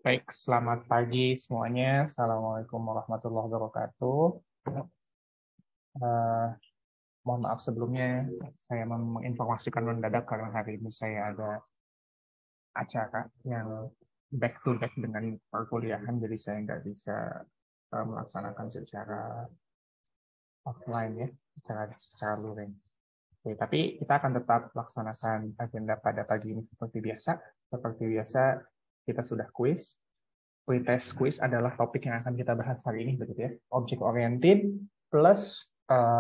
Baik, selamat pagi semuanya. Assalamualaikum warahmatullahi wabarakatuh. Eh, Mohon maaf sebelumnya, saya menginformasikan mendadak karena hari ini saya ada acara yang back to back dengan perkuliahan, jadi saya nggak bisa melaksanakan secara offline ya, secara luring. Oke, tapi kita akan tetap laksanakan agenda pada pagi ini seperti biasa. Seperti biasa, kita sudah quiz. Pretest quiz adalah topik yang akan kita bahas hari ini, begitu ya. Object oriented plus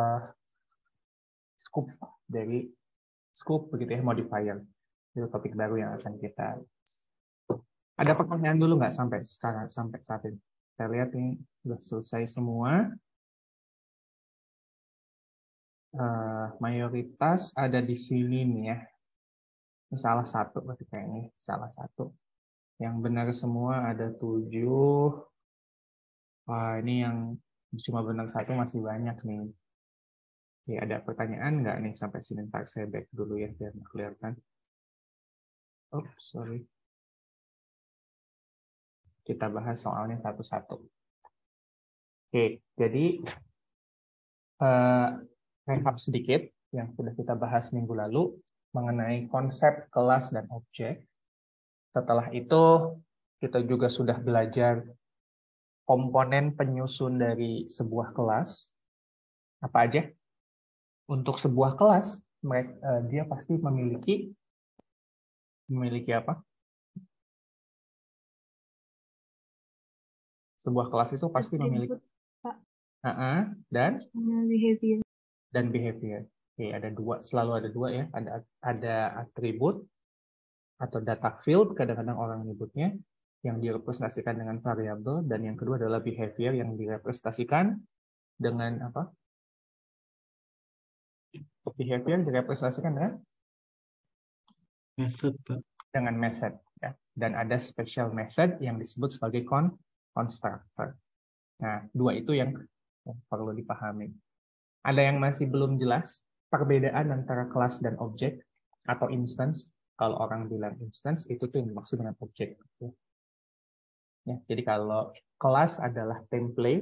scope dari scope, begitu ya, modifier. Itu topik baru yang akan kita. Ada pertanyaan dulu nggak sampai sekarang, sampai saat ini? Saya lihat ini sudah selesai semua. Mayoritas ada di sini nih ya. Ini salah satu, berarti kayaknya salah satu. Yang benar semua ada 7. Wah, ini yang cuma benar satu masih banyak nih. Ya, ada pertanyaan nggak nih sampai sini? Ntar saya back dulu ya, biar kelihatan. Oh, sorry. Kita bahas soalnya satu-satu. Oke, jadi recap sedikit yang sudah kita bahas minggu lalu mengenai konsep kelas dan objek. Setelah itu, kita juga sudah belajar komponen penyusun dari sebuah kelas. Apa aja? Untuk sebuah kelas, dia pasti memiliki apa? Sebuah kelas itu pasti memiliki dan behavior. Oke, ada dua, selalu ada dua ya. Ada atribut atau data field, kadang-kadang orang menyebutnya, yang direpresentasikan dengan variabel, dan yang kedua adalah behavior yang direpresentasikan dengan apa? Behavior direpresentasikan dengan method, Pak. Dengan method ya. Dan ada special method yang disebut sebagai constructor. Nah, dua itu yang perlu dipahami. Ada yang masih belum jelas perbedaan antara kelas dan objek atau instance. Kalau orang bilang instance, itu tuh yang dimaksud dengan objek. Ya, jadi kalau kelas adalah template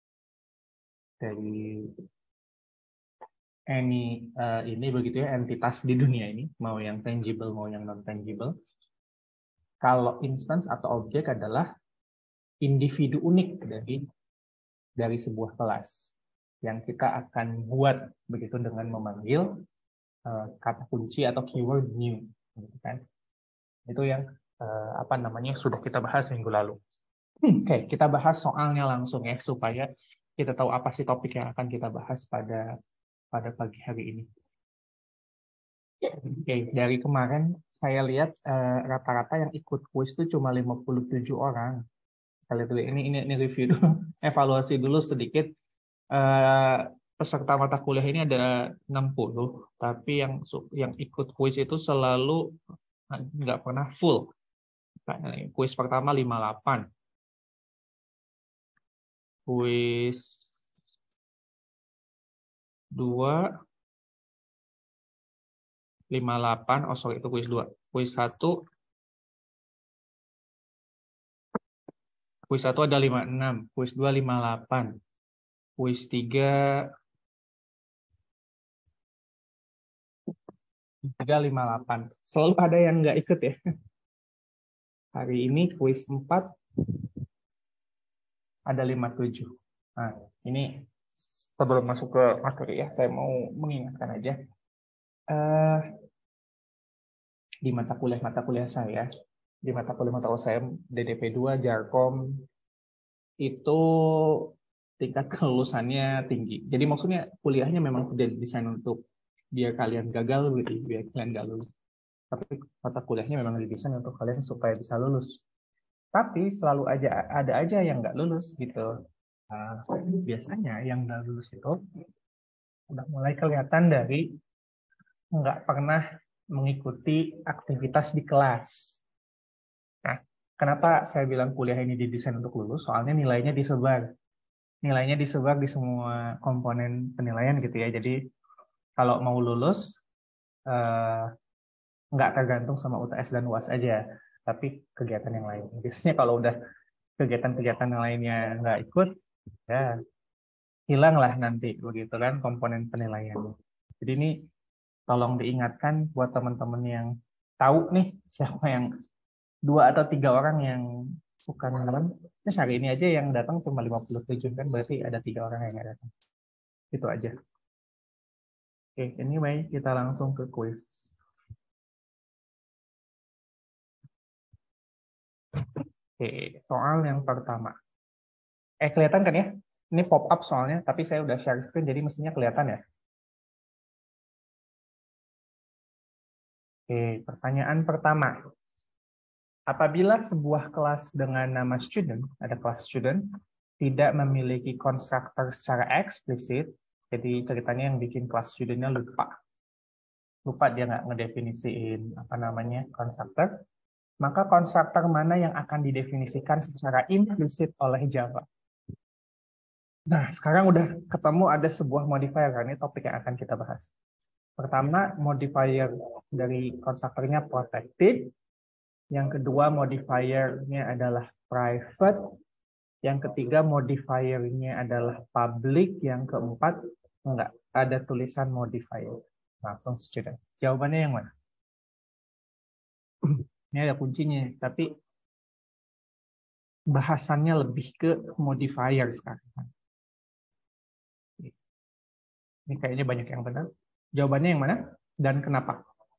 dari ini begitu ya, entitas di dunia ini, mau yang tangible mau yang non tangible. Kalau instance atau objek adalah individu unik dari sebuah kelas yang kita akan buat begitu dengan memanggil kata kunci atau keyword new, gitu kan? Itu yang sudah kita bahas minggu lalu. Oke, kita bahas soalnya langsung ya supaya kita tahu apa sih topik yang akan kita bahas pada pagi hari ini. Oke, dari kemarin saya lihat rata-rata yang ikut kuis itu cuma 57 orang. Kita lihat dulu, ini review dulu, evaluasi dulu sedikit. Peserta mata kuliah ini ada 60, tapi yang ikut kuis itu selalu nggak pernah full. Kuis pertama 58. Kuis 2 58. Oh sorry, itu kuis 2. Kuis 1 ada 56, kuis 2 58. Kuis 3 58. Selalu ada yang nggak ikut ya. Hari ini kuis 4 ada 57. Nah, ini sebelum masuk ke materi ya, saya mau mengingatkan aja. Di mata kuliah saya, DDP 2, Jarkom, itu tingkat kelulusannya tinggi. Jadi maksudnya kuliahnya memang tidak didesain untuk biar kalian gagal, biar kalian nggak lulus. Tapi mata kuliahnya memang didesain untuk kalian supaya bisa lulus. Tapi selalu ada aja yang nggak lulus gitu. Biasanya yang nggak lulus itu udah mulai kelihatan dari nggak pernah mengikuti aktivitas di kelas. Nah, kenapa saya bilang kuliah ini didesain untuk lulus? Soalnya nilainya disebar. Nilainya disebar di semua komponen penilaian gitu ya. Jadi kalau mau lulus, nggak tergantung sama UTS dan UAS aja. tapi kegiatan yang lain. Biasanya kalau udah kegiatan-kegiatan yang lainnya nggak ikut, ya hilanglah nanti begitu kan komponen penilaiannya. Jadi ini tolong diingatkan buat teman-teman yang tahu nih siapa yang 2 atau 3 orang yang suka nonton. Terus hari ini aja yang datang cuma 57 kan, berarti ada 3 orang yang nggak datang. Itu aja. Oke, anyway, kita langsung ke quiz. Oke, soal yang pertama. Kelihatan kan ya? Ini pop up soalnya, tapi saya udah share screen, jadi mestinya kelihatan ya. Oke, pertanyaan pertama. Apabila sebuah kelas dengan nama student, ada kelas student, tidak memiliki konstruktor secara eksplisit, jadi ceritanya yang bikin kelas studentnya lupa dia nggak ngedefinisiin apa namanya konstruktor, maka konstruktor mana yang akan didefinisikan secara implisit oleh Java? Nah, sekarang udah ketemu ada sebuah modifier, kan? Ini topik yang akan kita bahas. Pertama, modifier dari konstruktornya protected. Yang kedua, modifiernya adalah private. Yang ketiga, modifiernya adalah public. Yang keempat, enggak, ada tulisan modifier. Langsung student. Jawabannya yang mana? Ini ada kuncinya, tapi bahasannya lebih ke modifier sekarang. Ini kayaknya banyak yang benar. Jawabannya yang mana dan kenapa?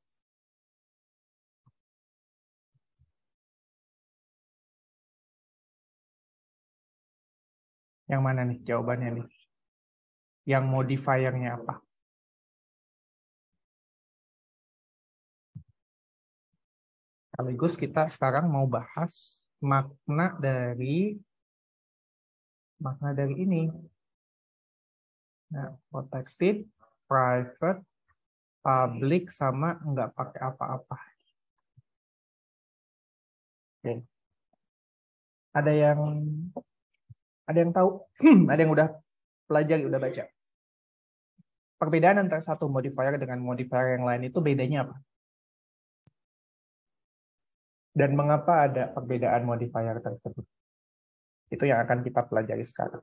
Yang mana nih jawabannya nih? Yang modifiernya apa? Sekaligus kita sekarang mau bahas makna dari ini. Nah, protected, private, public, sama nggak pakai apa-apa. Oke. Ada yang tahu? Ada yang udah pelajari, udah baca? Perbedaan antara satu modifier dengan modifier yang lain itu bedanya apa? Dan mengapa ada perbedaan modifier tersebut? Itu yang akan kita pelajari sekarang.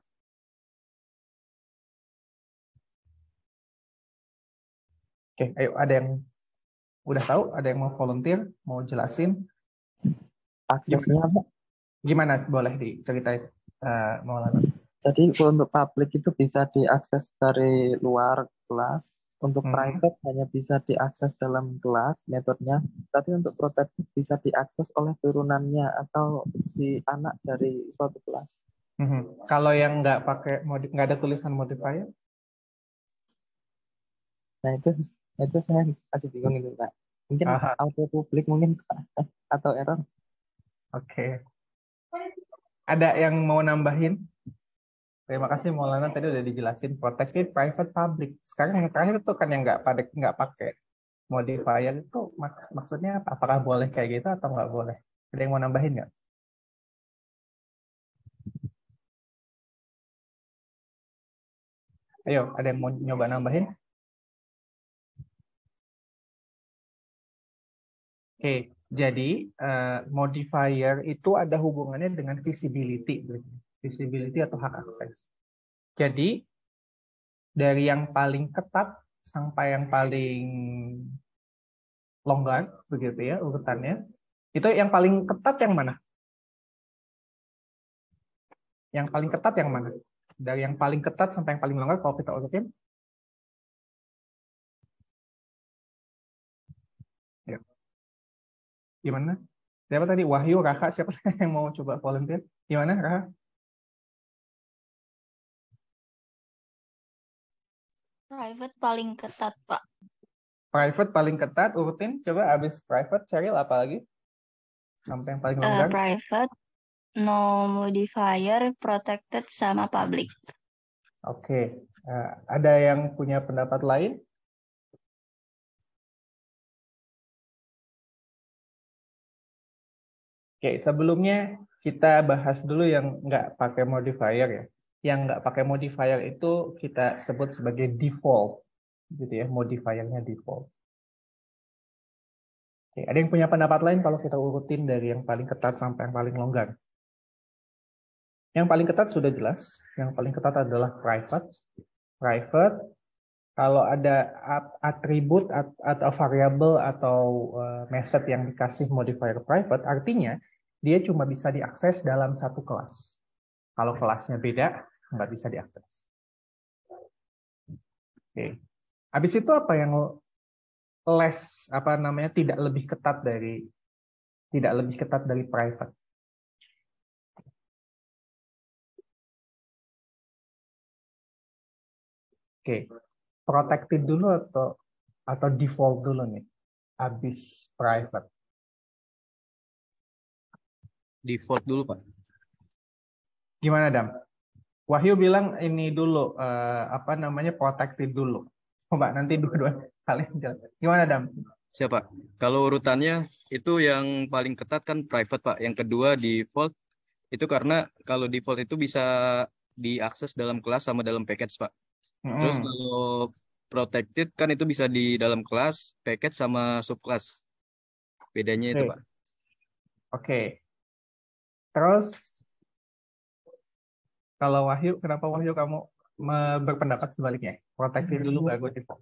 Oke, ayo, ada yang udah tahu? Ada yang mau volunteer? Mau jelasin? Aksesnya apa? Gimana? Boleh diceritain, Maulana. Jadi untuk public itu bisa diakses dari luar kelas. Untuk private hanya bisa diakses dalam kelas metodenya. Tapi untuk protected bisa diakses oleh turunannya atau si anak dari suatu kelas. Kalau yang nggak pakai nggak ada tulisan modifier? Nah itu saya masih bingung itu Pak. Mungkin auto public mungkin atau error. Oke. Ada yang mau nambahin? Terima kasih Maulana, tadi udah dijelasin protected, private, public. Sekarang yang terakhir itu kan yang nggak pakai modifier itu maksudnya apa? Apakah boleh kayak gitu atau nggak boleh? Ada yang mau nambahin nggak? Ayo, ada yang mau nyoba nambahin? Oke, jadi modifier itu ada hubungannya dengan visibility, visibility atau hak akses. Jadi dari yang paling ketat sampai yang paling longgar, begitu ya urutannya. Itu yang paling ketat yang mana? Yang paling ketat yang mana? Dari yang paling ketat sampai yang paling longgar kalau kita urutin. Ya. Gimana? Siapa tadi? Wahyu, Raka, siapa yang mau coba volunteer? Gimana, Raka? Private paling ketat, Pak. Private paling ketat, urutin. Coba habis private, Cheryl apa lagi? Sampai yang paling longgar. Private, no modifier, protected, sama public. Oke. Ada yang punya pendapat lain? Oke, sebelumnya kita bahas dulu yang nggak pakai modifier ya. Yang nggak pakai modifier itu kita sebut sebagai default, gitu ya. Modifiernya default. Oke, ada yang punya pendapat lain kalau kita urutin dari yang paling ketat sampai yang paling longgar? Yang paling ketat sudah jelas. Yang paling ketat adalah private. Private, kalau ada atribut atau variabel atau method yang dikasih modifier private, artinya dia cuma bisa diakses dalam satu kelas. Kalau kelasnya beda, nggak bisa diakses. Oke. Habis itu apa yang tidak lebih ketat dari private? Oke. Protected dulu atau default dulu nih, habis private. Default dulu, Pak. Gimana, Dam? Wahyu bilang ini dulu, protected dulu. Coba nanti dua-dua kalian jalan. Gimana, Dam? Siapa? Kalau urutannya itu yang paling ketat kan private, Pak. Yang kedua default. Itu karena kalau default itu bisa diakses dalam kelas sama dalam package, Pak. Terus kalau protected kan itu bisa di dalam kelas, package sama subclass. Bedanya itu, Pak. Oke. Terus kalau Wahyu, kenapa Wahyu kamu berpendapat sebaliknya? Protected dulu baru default.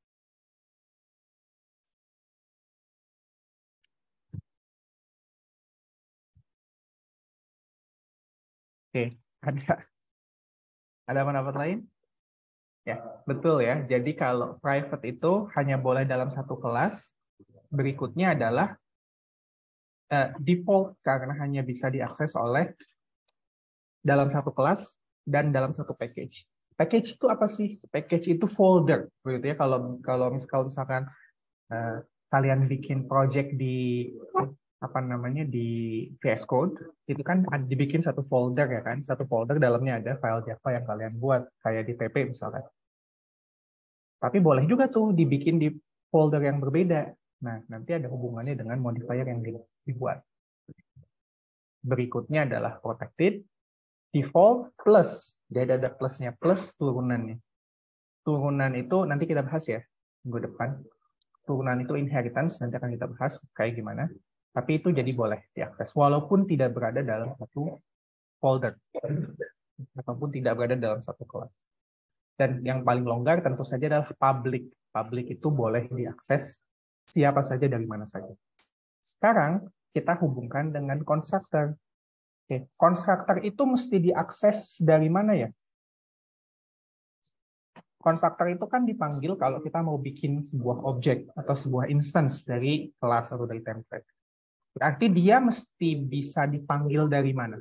Oke, ada pendapat lain? Ya, betul ya. Jadi kalau private itu hanya boleh dalam satu kelas. Berikutnya adalah default karena hanya bisa diakses oleh dalam satu kelas dan dalam satu package. Package itu apa sih? Package itu folder, begitu ya. Kalau misalkan kalian bikin project di di VS Code, itu kan dibikin satu folder ya kan. Satu folder dalamnya ada file Java yang kalian buat, kayak di PP misalkan. Tapi boleh juga tuh dibikin di folder yang berbeda. Nah, nanti ada hubungannya dengan modifier yang dibuat. Berikutnya adalah protected, default, plus. Jadi ada plusnya, plus turunannya. Turunan itu nanti kita bahas ya, minggu depan. Turunan itu inheritance, nanti akan kita bahas kayak gimana. Tapi itu jadi boleh diakses, walaupun tidak berada dalam satu folder. Ataupun tidak berada dalam satu kelas. Dan yang paling longgar tentu saja adalah public. Public itu boleh diakses siapa saja dari mana saja. Sekarang kita hubungkan dengan constructor. Oke, constructor itu mesti diakses dari mana ya? Constructor itu kan dipanggil kalau kita mau bikin sebuah objek atau sebuah instance dari kelas atau dari template. Berarti dia mesti bisa dipanggil dari mana?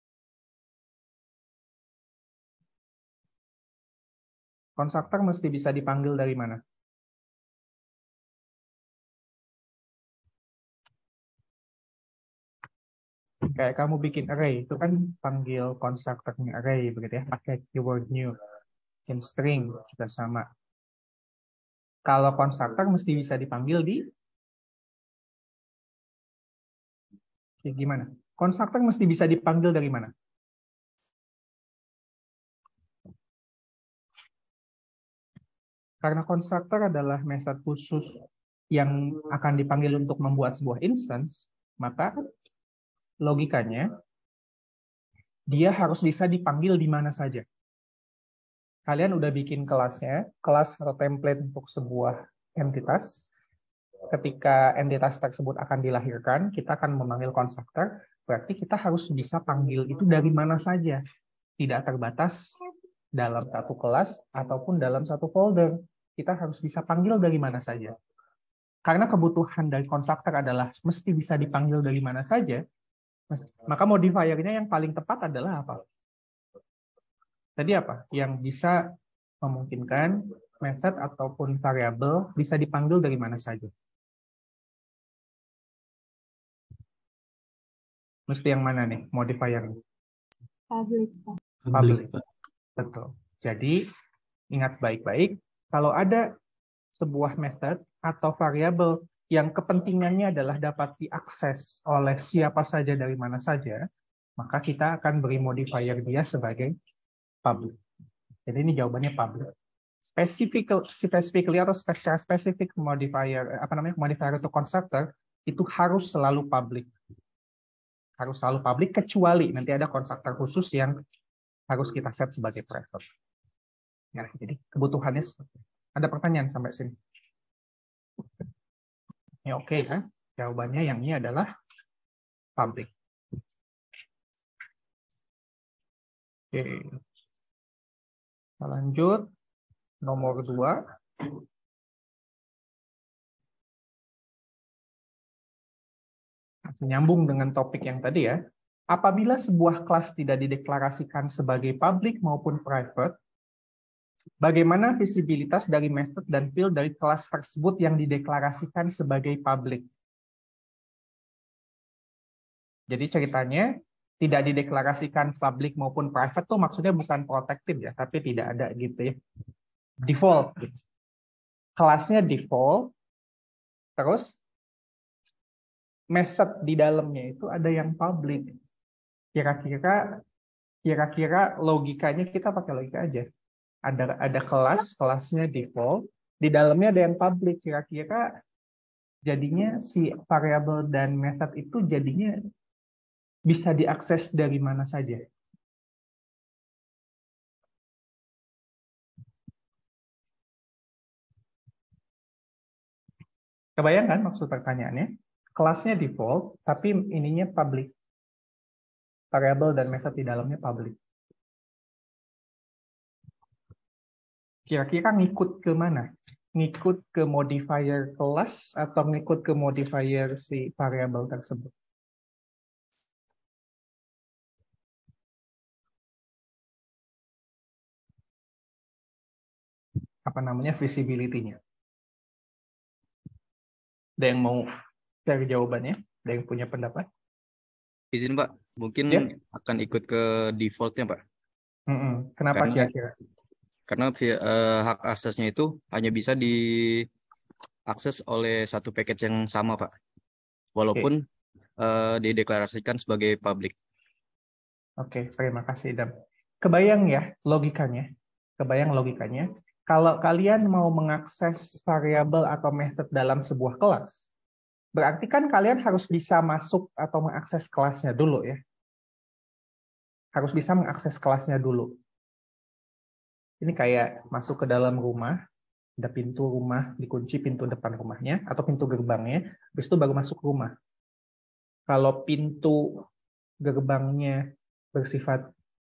Constructor mesti bisa dipanggil dari mana? Kayak kamu bikin array, itu kan panggil constructor-nya array, begitu ya, pakai keyword new. In string juga sama. Kalau constructor mesti bisa dipanggil di gimana? Constructor mesti bisa dipanggil dari mana? Karena constructor adalah method khusus yang akan dipanggil untuk membuat sebuah instance, maka logikanya dia harus bisa dipanggil di mana saja. Kalian udah bikin kelasnya, kelas atau template untuk sebuah entitas. Ketika entitas tersebut akan dilahirkan, kita akan memanggil constructor, berarti kita harus bisa panggil itu dari mana saja. Tidak terbatas dalam satu kelas ataupun dalam satu folder. Kita harus bisa panggil dari mana saja. Karena kebutuhan dari constructor adalah mesti bisa dipanggil dari mana saja, maka modifiernya yang paling tepat adalah apa? Tadi apa? Yang bisa memungkinkan method ataupun variabel bisa dipanggil dari mana saja. Mesti yang mana nih modifier? Public. Betul. Jadi ingat baik-baik, kalau ada sebuah method atau variabel yang kepentingannya adalah dapat diakses oleh siapa saja dari mana saja, maka kita akan beri modifier dia sebagai public. Jadi ini jawabannya public. Specifically atau secara spesifik modifier modifier itu constructor itu harus selalu public. Harus selalu public, kecuali nanti ada konstruktor khusus yang harus kita set sebagai private. Ya, jadi kebutuhannya seperti itu. Ada pertanyaan sampai sini? Ya, oke kan? Jawabannya yang ini adalah public. Oke. Kita lanjut. Nomor 2. Nyambung dengan topik yang tadi ya. Apabila sebuah kelas tidak dideklarasikan sebagai public maupun private, bagaimana visibilitas dari method dan field dari kelas tersebut yang dideklarasikan sebagai public? Jadi ceritanya tidak dideklarasikan public maupun private tuh maksudnya bukan protected ya, tapi tidak ada gitu ya. Default. Kelasnya default, terus method di dalamnya itu ada yang public. Kira-kira logikanya kita pakai logika aja. Ada kelasnya default, di dalamnya ada yang public. Kira-kira jadinya si variabel dan method itu jadinya bisa diakses dari mana saja. Kebayang kan maksud pertanyaannya? Kelasnya default, tapi ininya public. Variabel dan method di dalamnya public. Kira-kira ngikut ke mana? Ngikut ke modifier kelas atau ngikut ke modifier si variabel tersebut? Apa namanya visibility-nya? Ada yang mau cari jawabannya? Ada yang punya pendapat? Izin Pak, mungkin Ya. akan ikut ke defaultnya Pak. Kenapa Karena kira-kira? hak aksesnya itu hanya bisa diakses oleh satu package yang sama Pak. Walaupun dideklarasikan sebagai public. Oke, terima kasih Idam. Kebayang ya logikanya? Kebayang logikanya? Kalau kalian mau mengakses variabel atau method dalam sebuah kelas, berarti kan kalian harus bisa masuk atau mengakses kelasnya dulu ya. Harus bisa mengakses kelasnya dulu. Ini kayak masuk ke dalam rumah, ada pintu rumah, dikunci pintu depan rumahnya, atau pintu gerbangnya, habis itu baru masuk rumah. Kalau pintu gerbangnya bersifat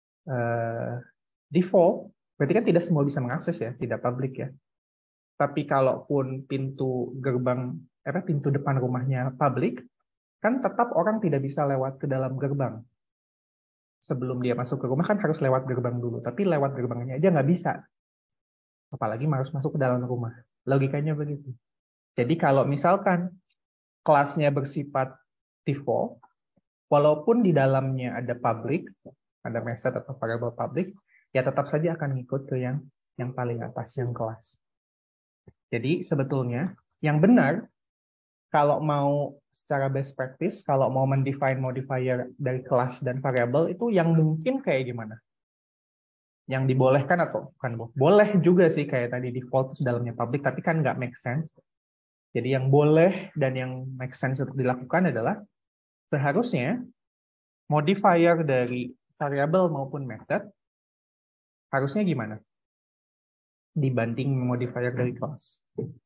default, berarti kan tidak semua bisa mengakses ya, tidak public ya. Tapi kalaupun pintu depan rumahnya public, kan tetap orang tidak bisa lewat ke dalam gerbang. Sebelum dia masuk ke rumah kan harus lewat gerbang dulu, tapi lewat gerbangnya aja nggak bisa. Apalagi harus masuk ke dalam rumah. Logikanya begitu. Jadi kalau misalkan kelasnya bersifat default, walaupun di dalamnya ada public, ada method atau variable public, ya tetap saja akan ngikut ke yang paling atas, yang kelas. Jadi sebetulnya yang benar, kalau mau secara best practice, kalau mau mendefine modifier dari kelas dan variabel itu yang mungkin kayak gimana? Yang dibolehkan atau bukan boleh juga sih kayak tadi default dalamnya public, tapi kan nggak make sense. Jadi yang boleh dan yang make sense untuk dilakukan adalah seharusnya modifier dari variabel maupun method harusnya gimana dibanding modifier dari kelas.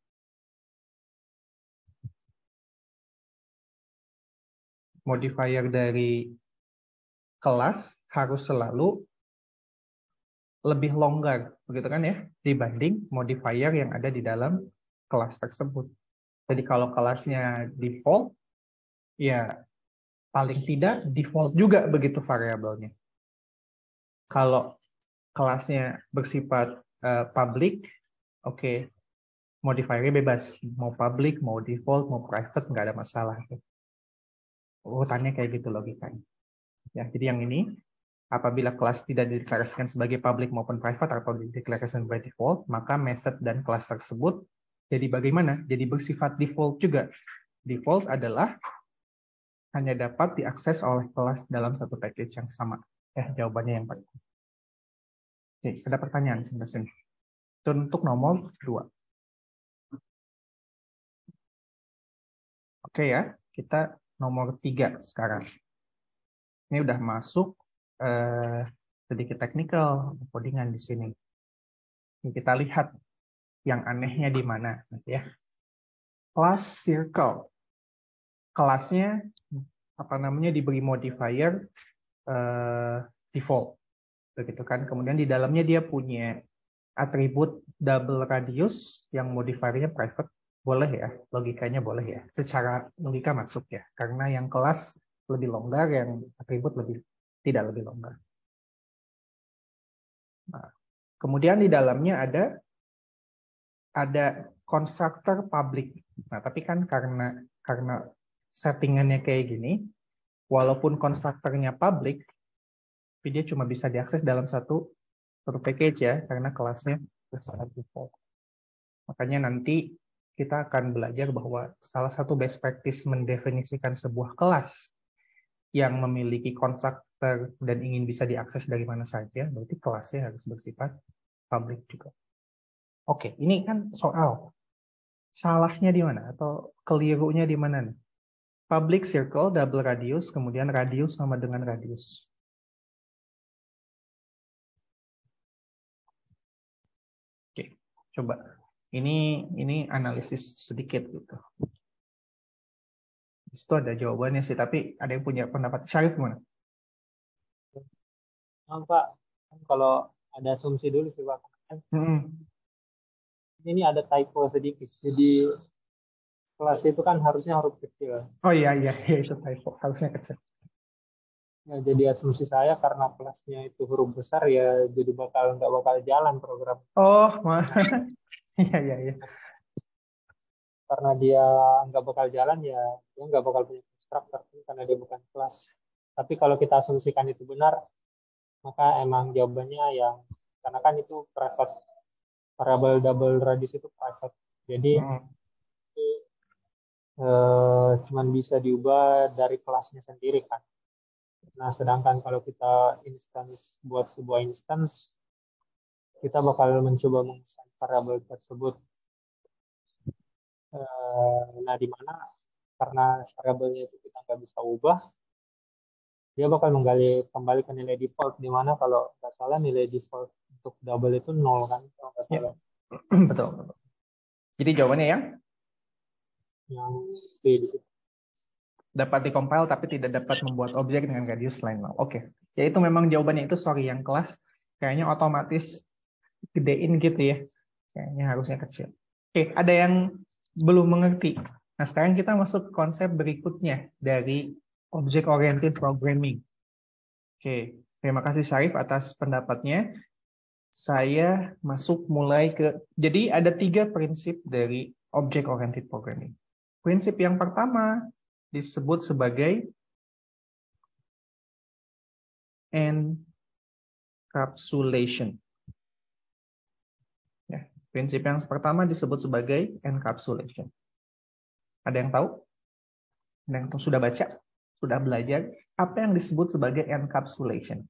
Modifier dari kelas harus selalu lebih longgar, begitu kan ya, dibanding modifier yang ada di dalam kelas tersebut. Jadi kalau kelasnya default, ya paling tidak default juga begitu variabelnya. Kalau kelasnya bersifat public, oke, modifiernya bebas, mau public, mau default, mau private, nggak ada masalah. Urutannya kayak gitu logikanya. Ya, jadi yang ini, apabila kelas tidak dideklarasikan sebagai public maupun private atau dideklarasikan by default, maka method dan kelas tersebut jadi bagaimana? Jadi bersifat default juga. Default adalah hanya dapat diakses oleh kelas dalam satu package yang sama. Jawabannya yang paling. Oke, ada pertanyaan sebelah sini. Itu untuk nomor 2. Oke ya, kita nomor 3 sekarang. Ini udah masuk sedikit teknikal codingan di sini. Ini kita lihat yang anehnya di mana ya. Class circle. Kelasnya diberi modifier default. Begitu kan. Kemudian di dalamnya dia punya atribut double radius yang modifiernya private. Boleh ya, logikanya boleh ya. Secara logika masuk ya. Karena yang kelas lebih longgar, yang atribut tidak lebih longgar. Nah, kemudian di dalamnya ada constructor public. Nah, tapi kan karena settingannya kayak gini, walaupun konstruktornya public, tapi dia cuma bisa diakses dalam satu package ya, karena kelasnya bersifat default. Makanya nanti kita akan belajar bahwa salah satu best practice mendefinisikan sebuah kelas yang memiliki konstruktor dan ingin bisa diakses dari mana saja, berarti kelasnya harus bersifat public juga. Oke, ini kan soal salahnya di mana atau kelirunya di mana nih? Public circle double radius, kemudian radius sama dengan radius. Oke, coba. Ini analisis sedikit gitu. Itu ada jawabannya sih, tapi ada yang punya pendapat. Syarif gimana? Pak, kalau ada asumsi dulu sih Pak. Ini ada typo sedikit. Jadi kelas itu kan harusnya huruf kecil. Oh iya itu typo, harusnya kecil. Ya, jadi asumsi saya karena kelasnya itu huruf besar ya jadi nggak bakal jalan program. Oh, iya. Karena dia nggak bakal jalan ya dia nggak bakal punya konstruktor karena dia bukan kelas. Tapi kalau kita asumsikan itu benar, maka emang jawabannya yang karena kan itu private, variable double radius itu private. Jadi cuman bisa diubah dari kelasnya sendiri kan. Nah, sedangkan kalau kita buat sebuah instance, kita bakal mencoba menggunakan variabel tersebut. Nah, di mana karena variabelnya itu kita nggak bisa ubah, dia bakal menggali kembali ke nilai default, di mana kalau nggak salah nilai default untuk double itu 0 kan, kalau nggak salah. Betul. Jadi jawabannya yang B di situ. Dapat dikompil tapi tidak dapat membuat objek dengan radius lain. Oke. Ya itu memang jawabannya itu yang kelas kayaknya otomatis gedein gitu ya. Kayaknya harusnya kecil. Oke, ada yang belum mengerti. Nah, sekarang kita masuk konsep berikutnya dari object oriented programming. Oke, terima kasih Syarif atas pendapatnya. Saya masuk mulai jadi ada 3 prinsip dari object oriented programming. Prinsip yang pertama disebut sebagai encapsulation. Ya, prinsip yang pertama disebut sebagai encapsulation. Ada yang tahu? Ada yang sudah baca? Sudah belajar? Apa yang disebut sebagai encapsulation?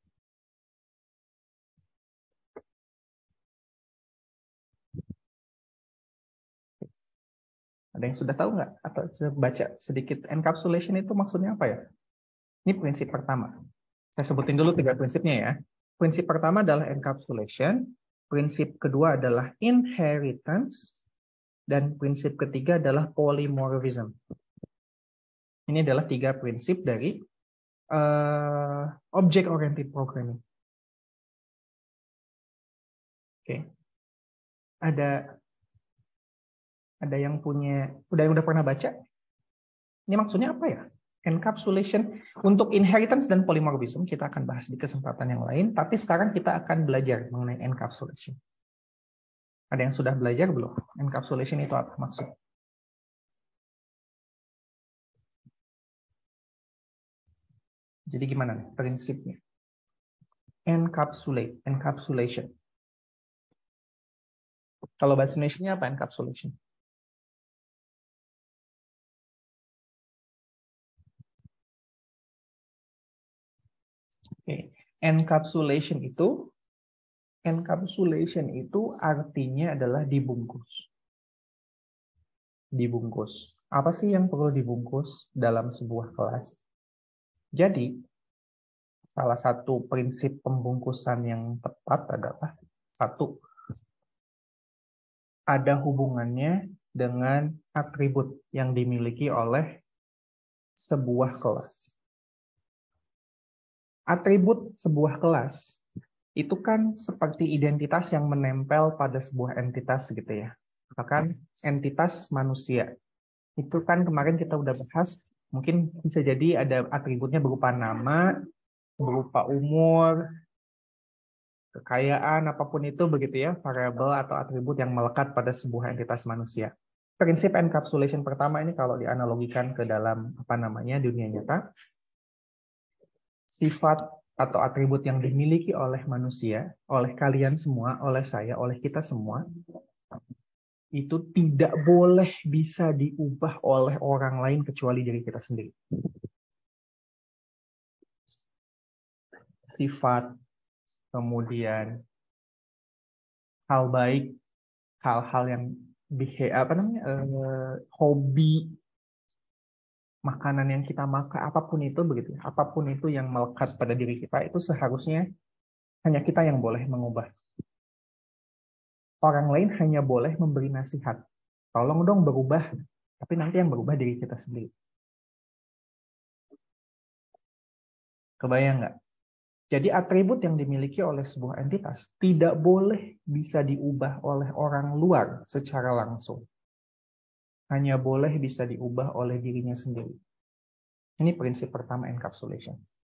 Ada yang sudah tahu nggak? Atau sudah baca sedikit? Encapsulation itu maksudnya apa ya? Ini prinsip pertama. Saya sebutin dulu 3 prinsipnya ya. Prinsip pertama adalah encapsulation. Prinsip kedua adalah inheritance. Dan prinsip ketiga adalah polymorphism. Ini adalah 3 prinsip dari object-oriented programming. Oke. Ada yang udah pernah baca? Ini maksudnya apa ya? Encapsulation untuk inheritance dan polymorphism kita akan bahas di kesempatan yang lain, tapi sekarang kita akan belajar mengenai encapsulation. Ada yang sudah belajar belum? Encapsulation itu apa maksud? Jadi gimana nih prinsipnya? Encapsulation. Kalau bahasa Indonesia-nya apa encapsulation? Okay. Encapsulation itu artinya adalah dibungkus. Dibungkus. Apa sih yang perlu dibungkus dalam sebuah kelas? Jadi, salah satu prinsip pembungkusan yang tepat adalah satu, ada hubungannya dengan atribut yang dimiliki oleh sebuah kelas. Atribut sebuah kelas itu kan seperti identitas yang menempel pada sebuah entitas gitu ya. Misalkan entitas manusia. Itu kan kemarin kita udah bahas, mungkin bisa jadi ada atributnya berupa nama, berupa umur, kekayaan, apapun itu begitu ya, variabel atau atribut yang melekat pada sebuah entitas manusia. Prinsip encapsulation pertama ini kalau dianalogikan ke dalam dunia nyata, sifat atau atribut yang dimiliki oleh manusia, oleh kalian semua, oleh saya, oleh kita semua, itu tidak boleh bisa diubah oleh orang lain kecuali diri kita sendiri. Sifat, kemudian hal baik, hal-hal yang hobi, makanan yang kita makan, apapun itu begitu, apapun itu yang melekat pada diri kita itu seharusnya hanya kita yang boleh mengubah. Orang lain hanya boleh memberi nasihat. Tolong dong berubah, tapi nanti yang berubah diri kita sendiri. Kebayang nggak? Jadi atribut yang dimiliki oleh sebuah entitas tidak boleh bisa diubah oleh orang luar secara langsung. Hanya boleh bisa diubah oleh dirinya sendiri. Ini prinsip pertama encapsulation.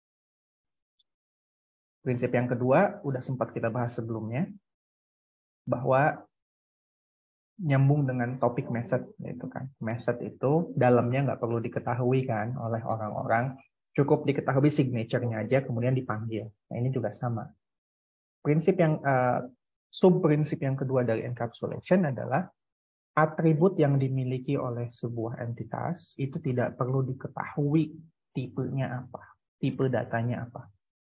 Prinsip yang kedua, udah sempat kita bahas sebelumnya, bahwa nyambung dengan topik method, yaitu kan. Method itu dalamnya nggak perlu diketahui kan oleh orang-orang, cukup diketahui signature-nya aja, kemudian dipanggil. Nah ini juga sama. Prinsip yang sub-prinsip yang kedua dari encapsulation adalah atribut yang dimiliki oleh sebuah entitas itu tidak perlu diketahui tipenya apa, tipe datanya apa.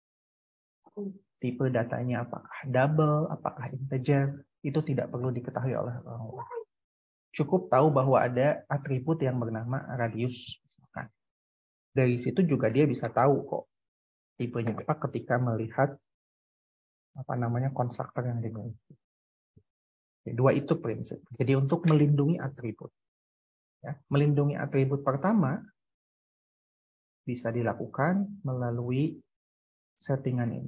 Tipe datanya apakah double, apakah integer, itu tidak perlu diketahui oleh orang lain. Cukup tahu bahwa ada atribut yang bernama radius, misalkan. Dari situ juga dia bisa tahu kok tipenya apa ketika melihat konstruktor yang dimiliki. Dua itu prinsip. Jadi untuk melindungi atribut. Ya, melindungi atribut pertama bisa dilakukan melalui settingan ini.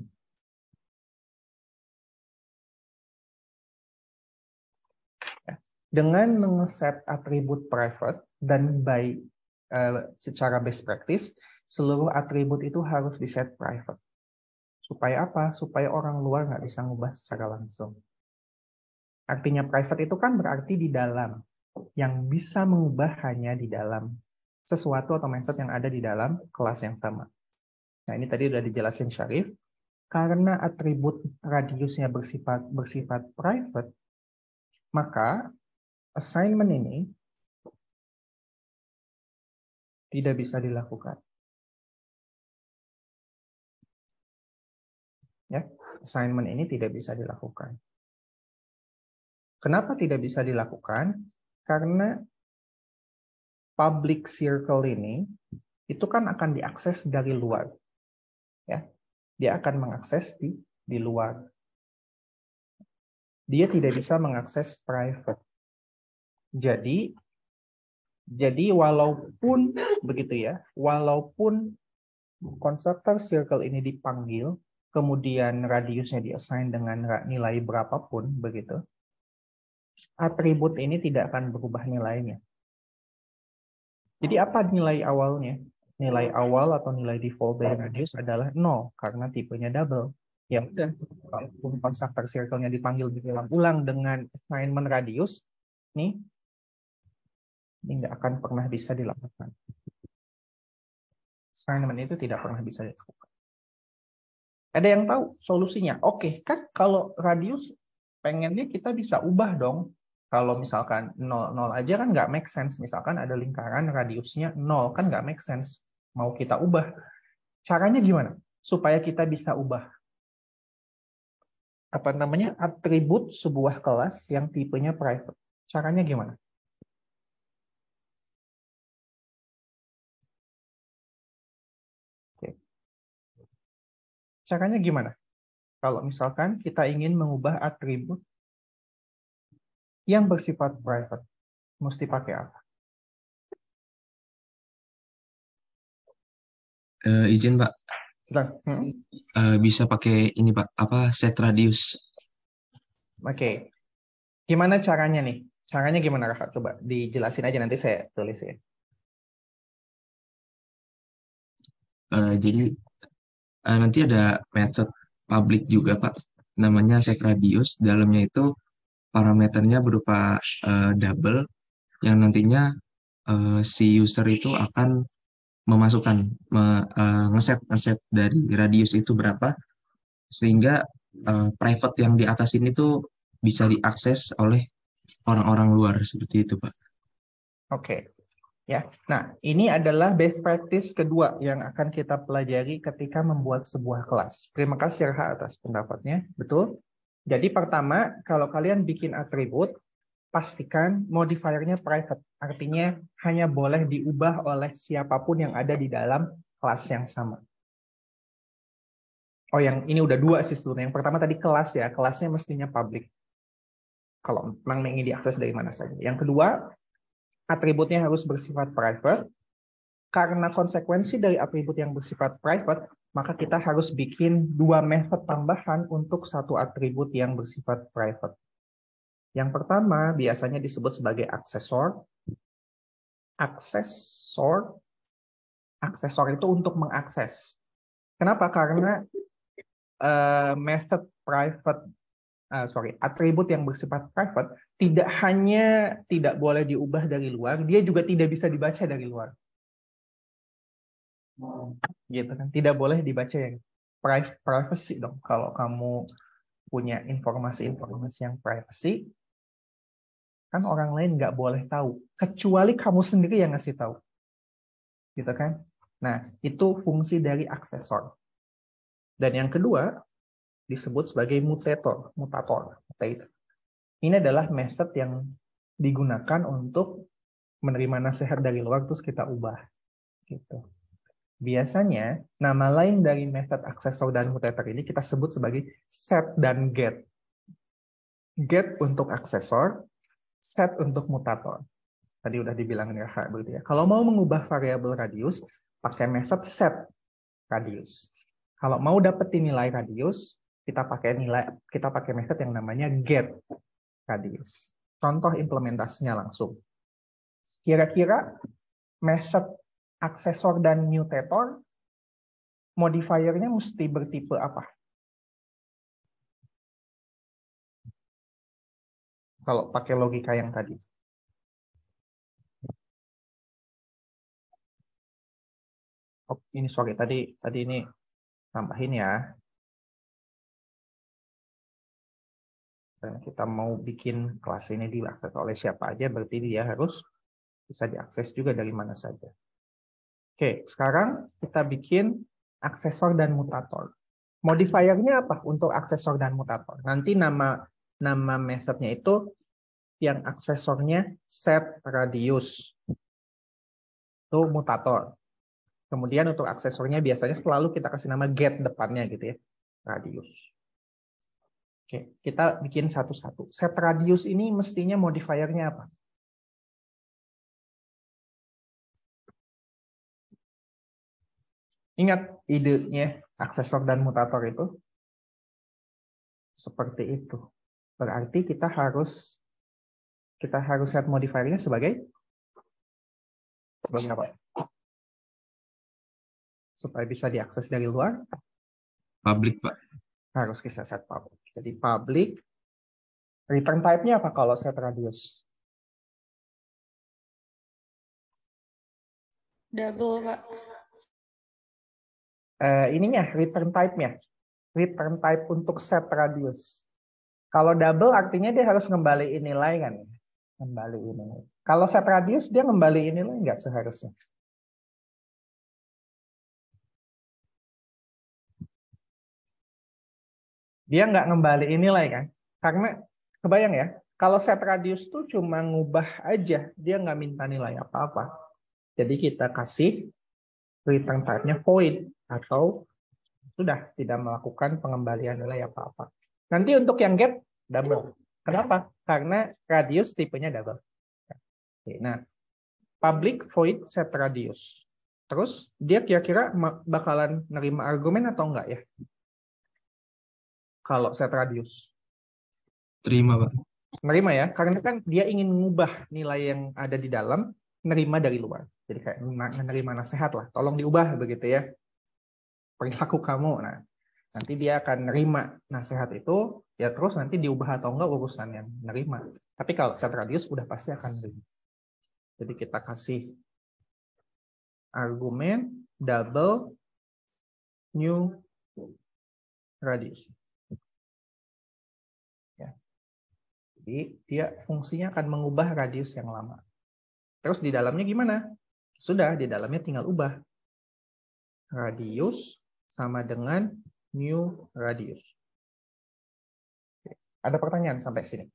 Dengan mengeset atribut private dan secara best practice, seluruh atribut itu harus diset private. Supaya apa? Supaya orang luar nggak bisa ngubah secara langsung. Artinya private itu kan berarti di dalam. Yang bisa mengubah hanya di dalam sesuatu atau method yang ada di dalam kelas yang sama. Nah ini tadi udah dijelasin Syarif. Karena atribut radiusnya bersifat private, maka assignment ini tidak bisa dilakukan. Ya, assignment ini tidak bisa dilakukan. Kenapa tidak bisa dilakukan? Karena public circle ini itu kan akan diakses dari luar. Ya, dia akan mengakses di luar. Dia tidak bisa mengakses private. Jadi walaupun begitu ya, walaupun konstruktor circle ini dipanggil, kemudian radiusnya diassign dengan nilai berapapun begitu, atribut ini tidak akan berubah nilainya. Jadi apa nilai awalnya? Nilai awal atau nilai default dari radius adalah 0 karena tipenya double. Ya udah, walaupun konstruktor circle-nya dipanggil berulang-ulang dengan assignment radius, ini nggak akan pernah bisa dilakukan. Assignment itu tidak pernah bisa dilakukan. Ada yang tahu solusinya? Oke, kan kalau radius pengennya kita bisa ubah dong. Kalau misalkan 0 aja kan nggak make sense. Misalkan ada lingkaran radiusnya 0 kan nggak make sense. Mau kita ubah. Caranya gimana? Supaya kita bisa ubah atribut sebuah kelas yang tipenya private. Caranya gimana? Caranya gimana? Kalau misalkan kita ingin mengubah atribut yang bersifat private, mesti pakai apa? Izin Pak, Sedang. bisa pakai ini Pak, apa set radius? Oke. Gimana caranya nih? Caranya gimana, Kakak? Coba dijelasin aja, nanti saya tulis ya. Jadi nanti ada method public juga Pak, namanya set radius. Dalamnya itu parameternya berupa double yang nantinya si user itu akan memasukkan ngeset dari radius itu berapa sehingga private yang di atas ini tuh bisa diakses oleh orang-orang luar seperti itu Pak. Oke. Ya. Nah, ini adalah best practice kedua yang akan kita pelajari ketika membuat sebuah kelas. Terima kasih Raha atas pendapatnya. Betul. Jadi pertama, kalau kalian bikin atribut, pastikan modifiernya private. Artinya hanya boleh diubah oleh siapapun yang ada di dalam kelas yang sama. Oh, yang ini udah dua sih sebenarnya. Yang pertama tadi kelas ya, kelasnya mestinya public. Kalau memang ingin diakses dari mana saja. Yang kedua, atributnya harus bersifat private. Karena konsekuensi dari atribut yang bersifat private, maka kita harus bikin dua method tambahan untuk satu atribut yang bersifat private. Yang pertama biasanya disebut sebagai aksesor. Aksesor itu untuk mengakses. Kenapa? Karena method private, atribut yang bersifat private tidak hanya tidak boleh diubah dari luar, dia juga tidak bisa dibaca dari luar. Gitu kan? Tidak boleh dibaca yang privacy dong. Kalau kamu punya informasi-informasi yang privacy, kan orang lain nggak boleh tahu, kecuali kamu sendiri yang ngasih tahu. Gitu kan? Nah, itu fungsi dari aksesor. Dan yang kedua disebut sebagai mutator. Ini adalah method yang digunakan untuk menerima nasihat dari luar terus kita ubah. Gitu. Biasanya nama lain dari method aksesor dan mutator ini kita sebut sebagai set dan get. Get untuk aksesor, set untuk mutator. Tadi udah dibilang ya, begitu ya. Kalau mau mengubah variabel radius, pakai method set radius. Kalau mau dapetin nilai radius, kita pakai method yang namanya get radius. Contoh implementasinya langsung. Kira-kira method aksesor dan mutator modifiernya mesti bertipe apa? Kalau pakai logika yang tadi. Oh, ini sorry, tadi ini tambahin ya. Dan kita mau bikin kelas ini diakses oleh siapa aja, berarti dia harus bisa diakses juga dari mana saja. Oke, sekarang kita bikin aksesor dan mutator. Modifiernya apa untuk aksesor dan mutator? Nanti nama methodnya itu yang aksesornya set radius. Itu mutator. Kemudian untuk aksesornya biasanya selalu kita kasih nama get depannya gitu ya. Radius. Oke, kita bikin satu-satu. Set radius ini mestinya modifiernya apa? Ingat idenya aksesor dan mutator itu? Seperti itu. Berarti kita harus set modifiernya sebagai apa? Supaya bisa diakses dari luar. Public Pak. Harus kita set public. Jadi public. Return type-nya apa kalau set radius? Double Pak. Ininya return type-nya. Return type untuk set radius. Kalau double artinya dia harus ngembaliin nilai kan? Ngembaliin nilai. Kalau set radius dia ngembaliin nilai nggak seharusnya? Dia nggak ngembaliin nilai kan? Karena kebayang ya, kalau set radius tuh cuma ngubah aja, dia nggak minta nilai apa-apa. Jadi kita kasih return type-nya void atau Sudah, tidak melakukan pengembalian nilai apa-apa. Nanti untuk yang get, double. Kenapa? Karena radius tipenya double. Oke, nah, public void set radius. Terus dia kira-kira bakalan nerima argumen atau enggak ya? Kalau set radius. Terima, Pak. Nerima ya, karena kan dia ingin mengubah nilai yang ada di dalam, nerima dari luar. Jadi kayak menerima nasihat lah, tolong diubah begitu ya. Perilaku kamu. Nah, nanti dia akan nerima nasihat itu, ya terus nanti diubah atau enggak urusan yang nerima. Tapi kalau set radius udah pasti akan nerima. Jadi kita kasih argumen double new radius. Ya. Jadi dia fungsinya akan mengubah radius yang lama. Terus di dalamnya gimana? Sudah, di dalamnya tinggal ubah. Radius sama dengan new radius. Ada pertanyaan sampai sini?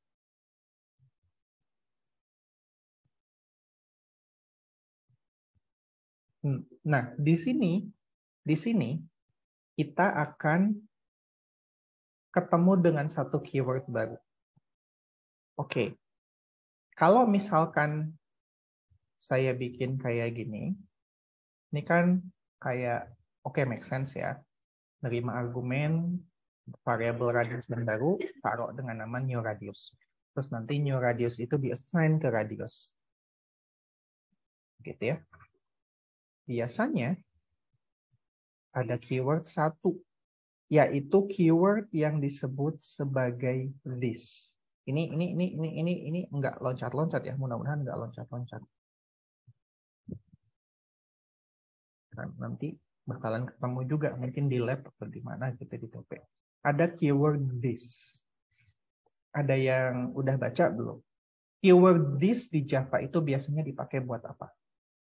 Nah, di sini kita akan ketemu dengan satu keyword baru. Oke. Kalau misalkan saya bikin kayak gini, ini kan kayak oke, make sense ya. Nerima argumen variabel radius yang baru, taruh dengan nama new radius. Terus nanti new radius itu di-assign ke radius. Gitu ya. Biasanya ada keyword satu, yaitu keyword yang disebut sebagai this. Ini enggak loncat-loncat ya, mudah-mudahan enggak loncat-loncat. Nanti bakalan ketemu juga mungkin di lab atau di mana gitu di TP. Ada keyword this. Ada yang udah baca belum? Keyword this di Java itu biasanya dipakai buat apa?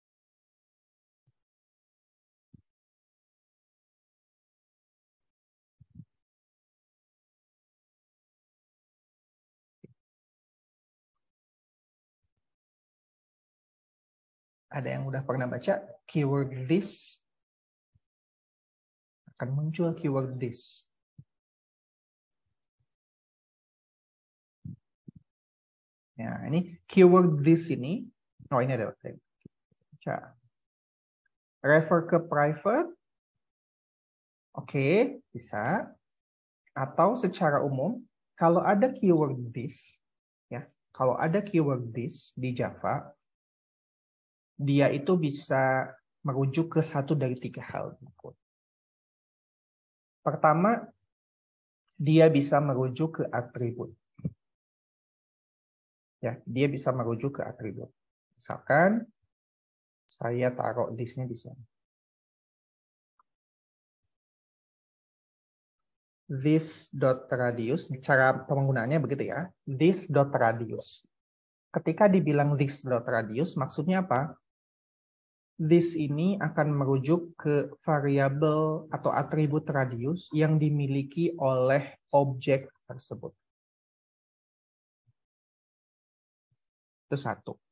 Ada yang udah pernah baca keyword this? Akan muncul keyword this. Ya, ini keyword this ini. Oh, ini ada. Refer ke private. Oke, bisa. Atau secara umum, kalau ada keyword this, ya, kalau ada keyword this di Java, dia itu bisa merujuk ke satu dari tiga hal. Pertama, dia bisa merujuk ke atribut. Ya, dia bisa merujuk ke atribut. Misalkan saya taruh this-nya di sini. This.radius, cara penggunaannya begitu ya. This.radius. Ketika dibilang this.radius, maksudnya apa? This ini akan merujuk ke variabel atau atribut radius yang dimiliki oleh objek tersebut. Itu satu.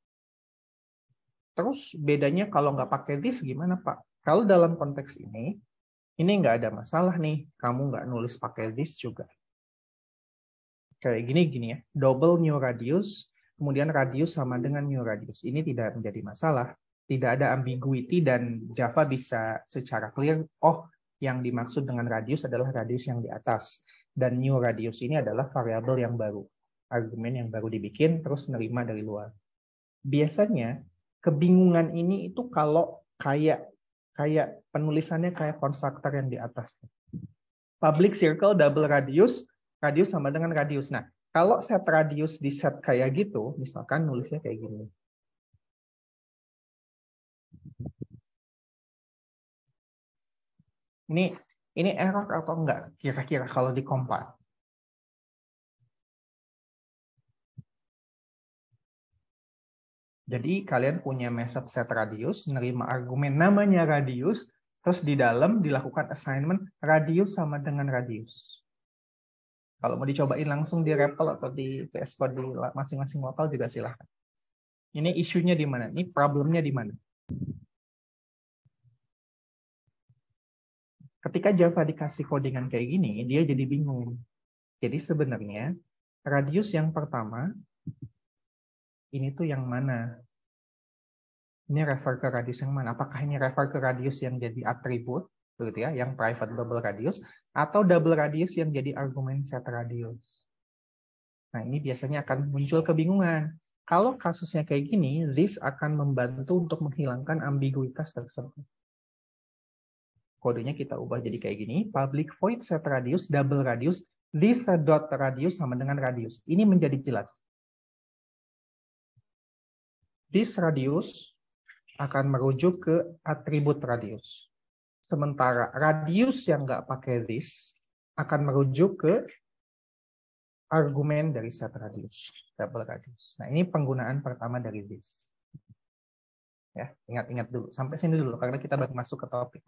Terus bedanya kalau nggak pakai this gimana Pak? Kalau dalam konteks ini nggak ada masalah nih. Kamu nggak nulis pakai this juga. Kayak gini ya. Double new radius, kemudian radius sama dengan new radius. Ini tidak menjadi masalah. Tidak ada ambiguity dan Java bisa secara clear, oh yang dimaksud dengan radius adalah radius yang di atas. Dan new radius ini adalah variabel yang baru. Argumen yang baru dibikin, terus nerima dari luar. Biasanya, kebingungan ini itu kalau kayak penulisannya kayak konstruktor yang di atas. Public circle double radius, radius sama dengan radius. Nah, kalau set radius di set kayak gitu, misalkan nulisnya kayak gini. Ini error atau enggak kira-kira kalau dikompil? Jadi kalian punya method set radius, nerima argumen namanya radius, terus di dalam dilakukan assignment radius sama dengan radius. Kalau mau dicobain langsung di REPL atau di VS Code di masing-masing lokal juga silahkan. Ini isunya di mana? Ini problemnya di mana? Ketika Java dikasih codingan kayak gini, dia jadi bingung. Jadi sebenarnya radius yang pertama ini tuh yang mana? Ini refer ke radius yang mana? Apakah ini refer ke radius yang jadi atribut, begitu ya, yang private double radius, atau double radius yang jadi argumen set radius? Nah, ini biasanya akan muncul kebingungan. Kalau kasusnya kayak gini, this akan membantu untuk menghilangkan ambiguitas tersebut. Kodenya kita ubah jadi kayak gini, public void set radius, double radius, this dot radius sama dengan radius. Ini menjadi jelas. This radius akan merujuk ke atribut radius. Sementara radius yang nggak pakai this akan merujuk ke argumen dari set radius, double radius. Nah, ini penggunaan pertama dari this. Ya, ingat-ingat dulu. Sampai sini dulu, karena kita baru masuk ke topik.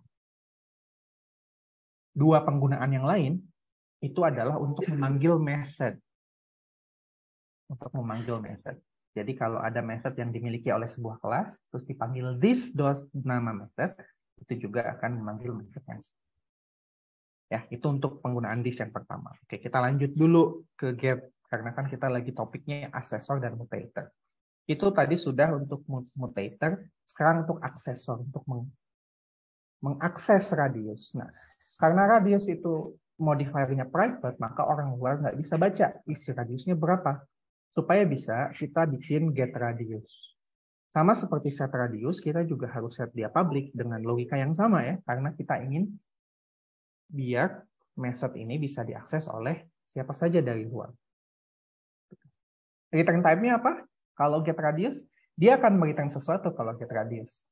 Dua penggunaan yang lain itu adalah untuk memanggil method. Untuk memanggil method. Jadi kalau ada method yang dimiliki oleh sebuah kelas, terus dipanggil this dot nama method, itu juga akan memanggil method yang sama. Ya, itu untuk penggunaan this yang pertama. Oke, kita lanjut dulu ke get, karena kan kita lagi topiknya aksesor dan mutator. Itu tadi sudah untuk mutator, sekarang untuk aksesor, untuk mengakses radius. Nah, karena radius itu modifiernya private, maka orang luar nggak bisa baca isi radiusnya berapa. Supaya bisa, kita bikin get radius. Sama seperti set radius, kita juga harus set dia public dengan logika yang sama ya, karena kita ingin biar method ini bisa diakses oleh siapa saja dari luar. Return type-nya apa? Kalau get radius, dia akan mereturn sesuatu kalau get radius.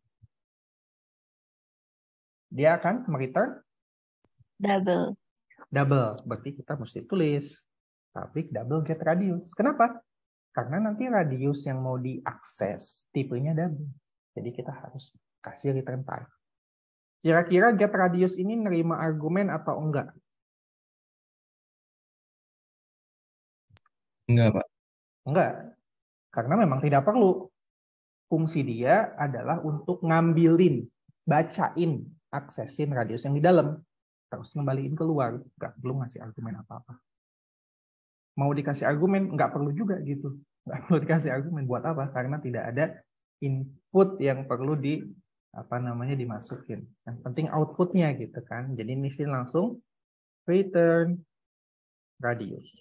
Dia akan mereturn Double. double. Berarti kita mesti tulis public double get radius. Kenapa? Karena nanti radius yang mau diakses tipenya double. Jadi kita harus kasih return type. Kira-kira get radius ini nerima argumen atau enggak? Enggak, Pak. Enggak. Karena memang tidak perlu. Fungsi dia adalah untuk ngambilin, bacain, aksesin radius yang di dalam. Terus ngembaliin keluar. Enggak perlu ngasih argumen apa-apa. Mau dikasih argumen, enggak perlu juga gitu. Enggak perlu dikasih argumen. Buat apa? Karena tidak ada input yang perlu dimasukin. Yang penting outputnya gitu kan. Jadi ini langsung return radius.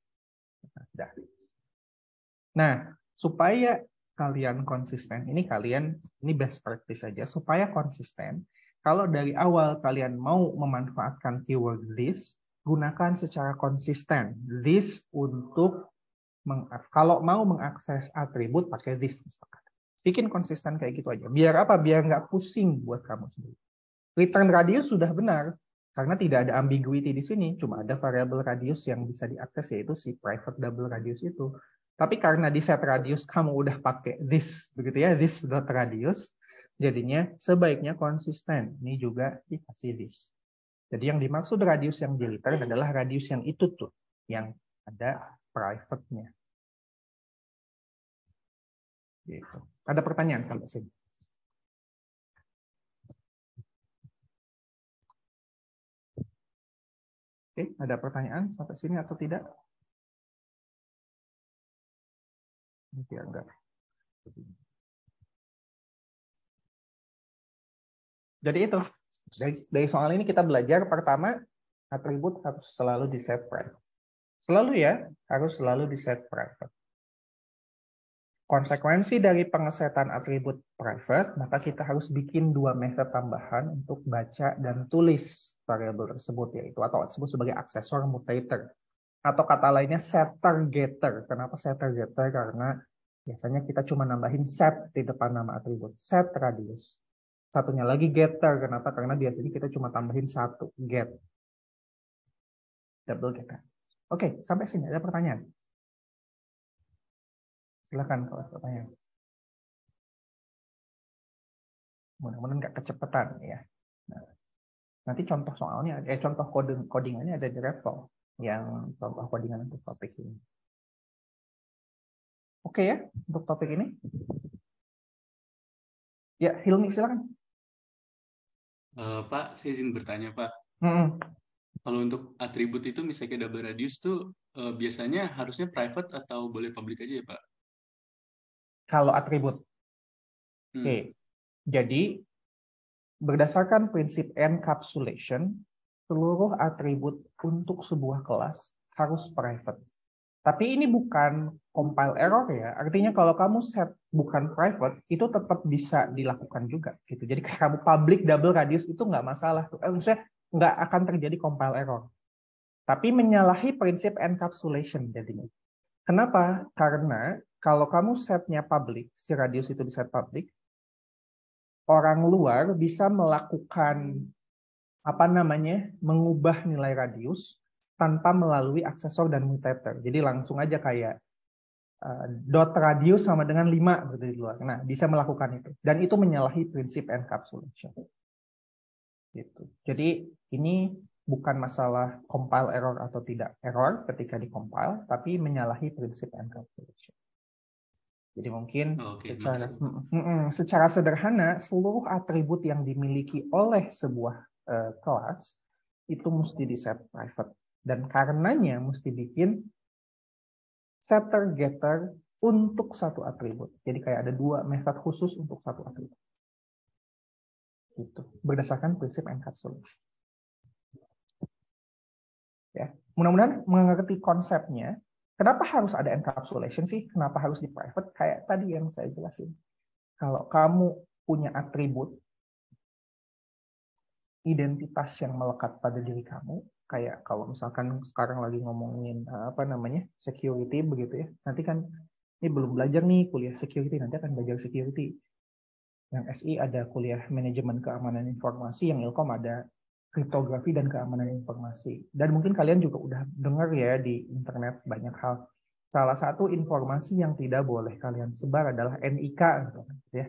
Nah, supaya kalian konsisten, ini best practice saja, supaya konsisten, kalau dari awal kalian mau memanfaatkan keyword this, gunakan secara konsisten. This untuk, kalau mau mengakses atribut, pakai this misalkan. Bikin konsisten kayak gitu aja. Biar apa? Biar nggak pusing buat kamu sendiri. Return radius sudah benar, karena tidak ada ambiguity di sini. Cuma ada variabel radius yang bisa diakses, yaitu si private double radius itu. Tapi karena di set radius kamu udah pakai this, begitu ya, this dot radius, jadinya sebaiknya konsisten. Ini juga dikasih this. Jadi yang dimaksud radius yang di return adalah radius yang itu tuh, yang ada private-nya. Gitu. Ada pertanyaan sampai sini? Oke, ada pertanyaan sampai sini atau tidak? Ya, enggak. Jadi itu, dari soal ini kita belajar pertama, atribut harus selalu di set private. Selalu ya, harus selalu di set private. Konsekuensi dari pengesetan atribut private, maka kita harus bikin dua method tambahan untuk baca dan tulis variabel tersebut, yaitu atau disebut sebagai aksesor mutator. Atau kata lainnya setter getter. Kenapa setter getter? Karena biasanya kita cuma nambahin set di depan nama atribut. Set radius. Satunya lagi getter. Kenapa? Karena biasanya kita cuma tambahin satu. Get. Double getter. Oke, sampai sini ada pertanyaan? Silakan kalau ada pertanyaan. Mudah-mudahan nggak kecepatan ya. Nah, nanti contoh soalnya, contoh codingannya ada di repo yang contoh codingan untuk topik ini. Oke ya, untuk topik ini. Ya, Hilmi silakan. Pak, saya izin bertanya, Pak. Mm-mm. Kalau untuk atribut itu misalnya double radius tuh biasanya harusnya private atau boleh public aja ya, Pak? Kalau atribut. Hmm. Oke. Jadi berdasarkan prinsip encapsulation, seluruh atribut untuk sebuah kelas harus private. Tapi ini bukan compile error ya. Artinya kalau kamu set bukan private, itu tetap bisa dilakukan juga. Gitu. Jadi kamu public double radius itu nggak masalah. Maksudnya nggak akan terjadi compile error. Tapi menyalahi prinsip encapsulation jadinya. Kenapa? Karena kalau kamu setnya public, si radius itu di set public, orang luar bisa melakukan mengubah nilai radius tanpa melalui aksesor dan mutator. Jadi langsung aja kayak dot radius sama dengan 5 gitu di luar. Nah, bisa melakukan itu. Dan itu menyalahi prinsip encapsulation. Gitu. Jadi ini bukan masalah compile error atau tidak error ketika di-compile, tapi menyalahi prinsip encapsulation. Jadi mungkin secara sederhana, seluruh atribut yang dimiliki oleh sebuah kelas itu mesti di-set private. Dan karenanya mesti bikin setter-getter untuk satu atribut. Jadi kayak ada 2 method khusus untuk satu atribut. Gitu. Berdasarkan prinsip encapsulation. Ya. Mudah-mudahan mengerti konsepnya. Kenapa harus ada encapsulation sih? Kenapa harus di private? Kayak tadi yang saya jelasin. Kalau kamu punya atribut identitas yang melekat pada diri kamu, kayak kalau misalkan sekarang lagi ngomongin security begitu ya. Nanti kan ini belum belajar nih kuliah security, nanti akan belajar security. Yang SI ada kuliah manajemen keamanan informasi, yang Ilkom ada kriptografi dan keamanan informasi. Dan mungkin kalian juga udah dengar ya di internet banyak hal. Salah satu informasi yang tidak boleh kalian sebar adalah NIK, gitu ya.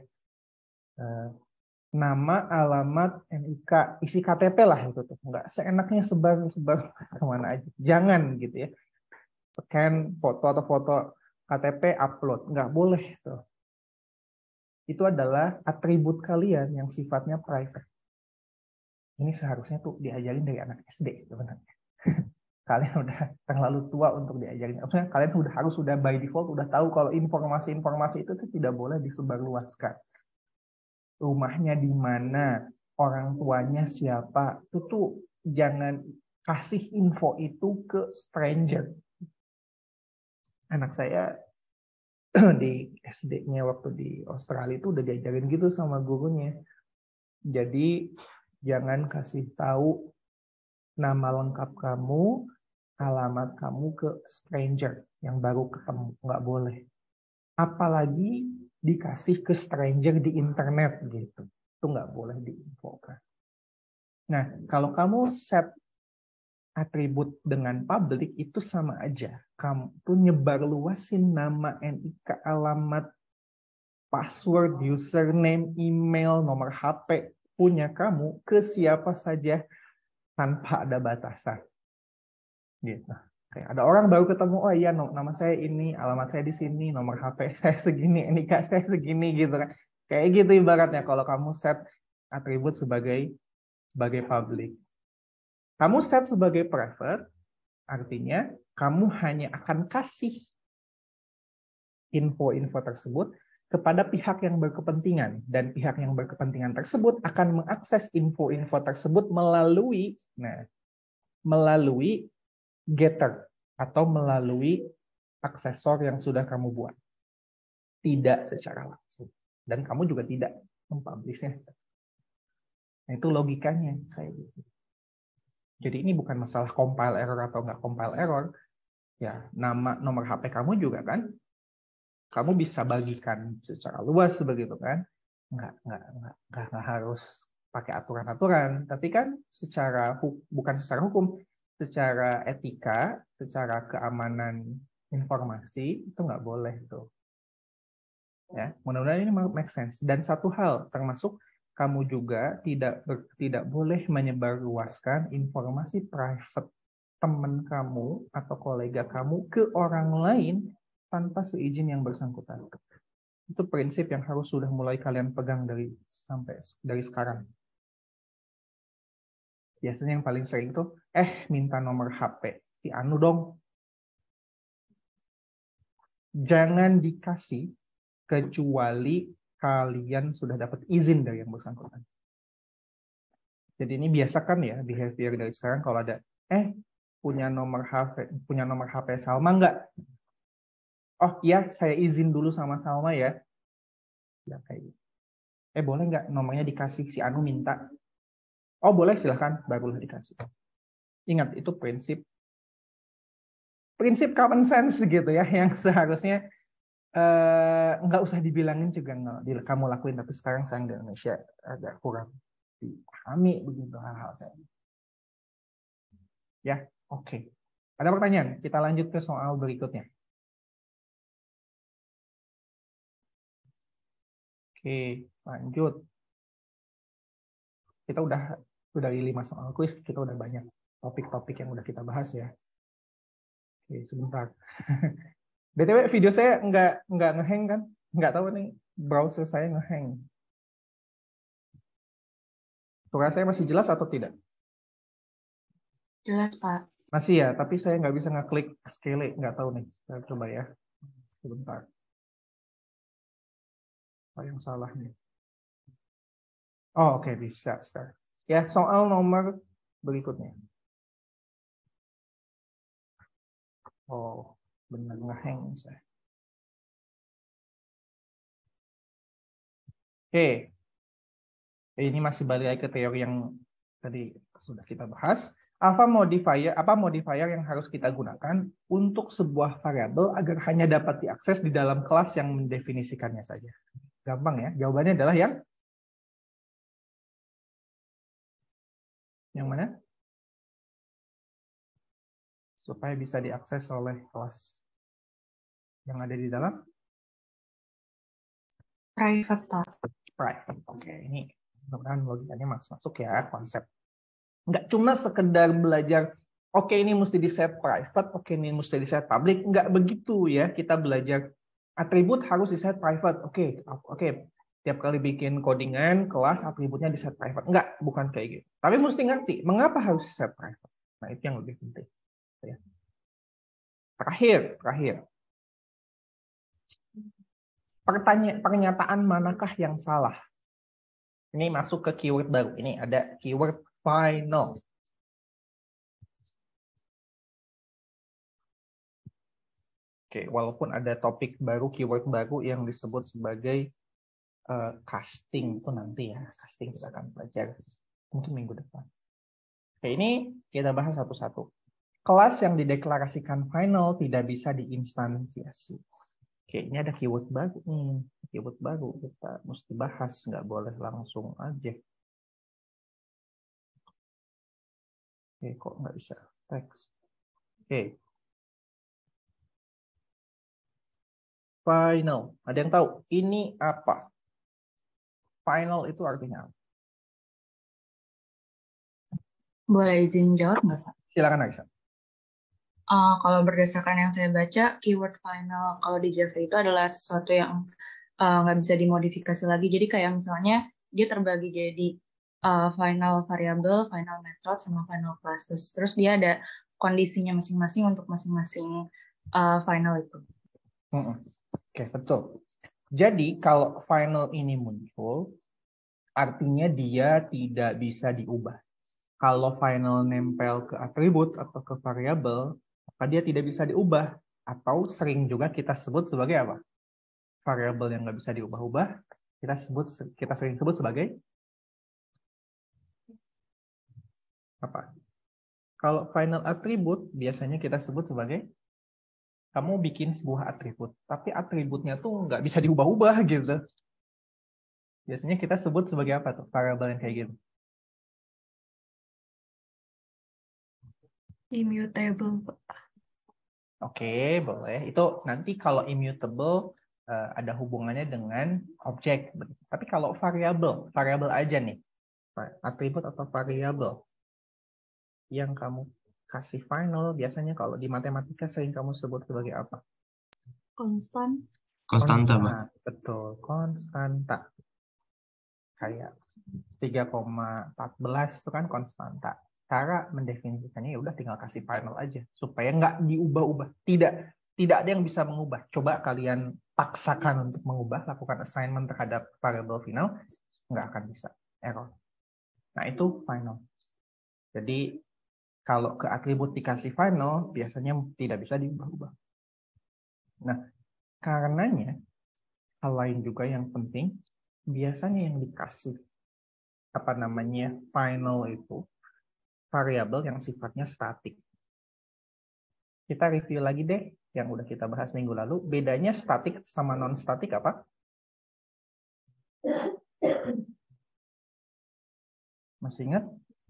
Nama, alamat, NIK, isi KTP lah itu tuh. Nggak seenaknya sebar kemana aja. Jangan gitu ya. Scan foto atau foto KTP upload, nggak boleh tuh. Itu adalah atribut kalian yang sifatnya private. Ini seharusnya tuh diajarin dari anak SD sebenarnya. Kalian udah terlalu tua untuk diajarin. Maksudnya kalian harus by default udah tahu kalau informasi-informasi itu tuh tidak boleh disebarluaskan. Rumahnya di mana, orang tuanya siapa, itu tuh jangan kasih info itu ke stranger. Anak saya di SD-nya waktu di Australia itu udah diajarin gitu sama gurunya. Jadi jangan kasih tahu nama lengkap kamu, alamat kamu ke stranger yang baru ketemu. Nggak boleh. Apalagi dikasih ke stranger di internet gitu. Itu nggak boleh diinfokan. Nah, kalau kamu set atribut dengan public itu sama aja. Kamu tuh nyebar luasin nama, NIK, alamat, password, username, email, nomor HP punya kamu ke siapa saja tanpa ada batasan. Gitu. Kayak ada orang baru ketemu, oh iya nama saya ini, alamat saya di sini, nomor HP saya segini, NIK saya segini gitu kan. Kayak gitu ibaratnya kalau kamu set atribut sebagai public. Kamu set sebagai private, artinya kamu hanya akan kasih info-info tersebut kepada pihak yang berkepentingan. Dan pihak yang berkepentingan tersebut akan mengakses info-info tersebut melalui getter atau melalui aksesor yang sudah kamu buat. Tidak secara langsung. Dan kamu juga tidak mempublishnya. Nah, itu logikanya kayak gitu. Jadi ini bukan masalah compile error atau nggak compile error. Ya, nama, nomor HP kamu juga kan, kamu bisa bagikan secara luas begitu kan. Nggak harus pakai aturan-aturan. Tapi kan bukan secara hukum, secara etika, secara keamanan informasi itu nggak boleh tuh. Ya, mudah-mudahan ini make sense. Dan satu hal termasuk kamu juga tidak boleh menyebarluaskan informasi private teman kamu atau kolega kamu ke orang lain tanpa seizin yang bersangkutan. Itu prinsip yang harus sudah mulai kalian pegang dari sekarang. Biasanya yang paling sering tuh, minta nomor HP si Anu dong. Jangan dikasih kecuali kalian sudah dapat izin dari yang bersangkutan. Jadi ini biasakan ya behavior dari sekarang kalau ada punya nomor HP Salma nggak? Oh iya, saya izin dulu sama Salma ya. Ya kayak gitu. Boleh nggak nomornya dikasih si Anu minta? Oh boleh, silahkan, barulah dikasih. Ingat, itu prinsip common sense gitu ya, yang seharusnya nggak usah dibilangin juga nggak kamu lakuin, tapi sekarang saya di Indonesia agak kurang dipahami begitu hal-hal kayak gitu. Ya, oke. Ada pertanyaan? Kita lanjut ke soal berikutnya. Oke, lanjut. Kita udah dari 5 soal kuis, kita udah banyak topik-topik yang udah kita bahas ya. Oke, sebentar. BTW video saya nggak ngehang kan? Nggak tahu nih, browser saya ngehang. Suara saya masih jelas atau tidak? Jelas, Pak. Masih ya, tapi saya nggak bisa ngeklik scale, nggak tahu nih. Saya coba ya. Sebentar. Apa yang salah nih? Oh, oke, bisa sekarang. Ya, soal nomor berikutnya. Oh, benar ngehang saya. Oke. Ini masih balik lagi ke teori yang tadi sudah kita bahas. Apa modifier yang harus kita gunakan untuk sebuah variabel agar hanya dapat diakses di dalam kelas yang mendefinisikannya saja? Gampang ya. Jawabannya adalah yang mana? Supaya bisa diakses oleh kelas yang ada di dalam Private, Pak. private. Oke, ini mudah-mudahan logikanya masuk ya konsep. Nggak cuma sekedar belajar, oke ini mesti di set private, oke ini mesti di set public. Nggak begitu ya, kita belajar atribut harus di set private. Oke. Tiap kali bikin codingan, kelas atributnya di set private. Nggak, bukan kayak gitu. Tapi mesti ngerti, mengapa harus set private. Nah, itu yang lebih penting. Ya. Terakhir. Pernyataan manakah yang salah? Ini masuk ke keyword baru. Ini ada keyword final. Oke, walaupun ada topik baru, keyword baru yang disebut sebagai casting itu nanti ya. Casting kita akan belajar mungkin minggu depan. Oke, ini kita bahas satu-satu. Kelas yang dideklarasikan final tidak bisa diinstansiasi. Oke, ini ada keyword baru nih. Keyword baru kita mesti bahas, nggak boleh langsung aja. Oke, kok nggak bisa teks? Oke. Final. Ada yang tahu ini apa? Final itu artinya apa? Boleh izin jawab nggak, Pak? Silakan Aisyah. Kalau berdasarkan yang saya baca, keyword final kalau di Java itu adalah sesuatu yang nggak bisa dimodifikasi lagi. Jadi kayak misalnya dia terbagi jadi final variable, final method, sama final classes. Terus dia ada kondisinya masing-masing untuk masing-masing final itu. Oke, betul. Jadi kalau final ini muncul, artinya dia tidak bisa diubah. Kalau final nempel ke atribut atau ke variabel, maka dia tidak bisa diubah. Atau sering juga kita sebut sebagai apa? Variabel yang nggak bisa diubah-ubah, kita sering sebut sebagai apa? Kalau final atribut, biasanya kita sebut sebagai kamu bikin sebuah atribut, tapi atributnya tuh nggak bisa diubah-ubah gitu. Biasanya kita sebut sebagai apa tuh? Variabel yang kayak gitu. Immutable. Oke, boleh. Itu nanti kalau immutable ada hubungannya dengan objek. Tapi kalau variabel aja nih. Atribut atau variabel yang kamu kasih final, biasanya kalau di matematika sering kamu sebut sebagai apa? Konstanta, Pak. Betul, konstanta. Kayak 3,14 itu kan konstanta. Cara mendefinisikannya ya udah tinggal kasih final aja supaya nggak diubah-ubah. Tidak ada yang bisa mengubah. Coba kalian paksakan untuk mengubah, lakukan assignment terhadap variable final, nggak akan bisa, error. Nah itu final. Jadi kalau ke atribut dikasih final, biasanya tidak bisa diubah-ubah. Nah, karenanya hal lain juga yang penting, biasanya yang dikasih final itu variabel yang sifatnya statik. Kita review lagi deh yang udah kita bahas minggu lalu. Bedanya statik sama non-statik apa? Masih ingat?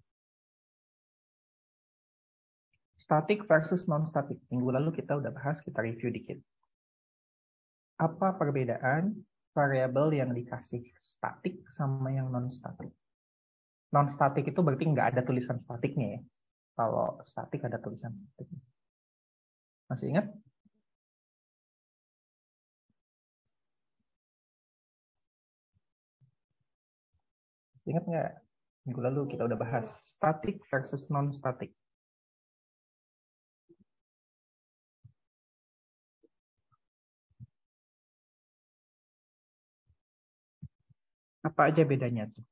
Statik versus non-statik. Minggu lalu kita udah bahas, kita review dikit. Apa perbedaan variabel yang dikasih statik sama yang non-statik? Non-statik itu berarti nggak ada tulisan statiknya ya. Kalau statik ada tulisan statiknya. Masih ingat? Masih ingat nggak? Minggu lalu kita udah bahas statik versus non-statik. Apa aja bedanya tuh?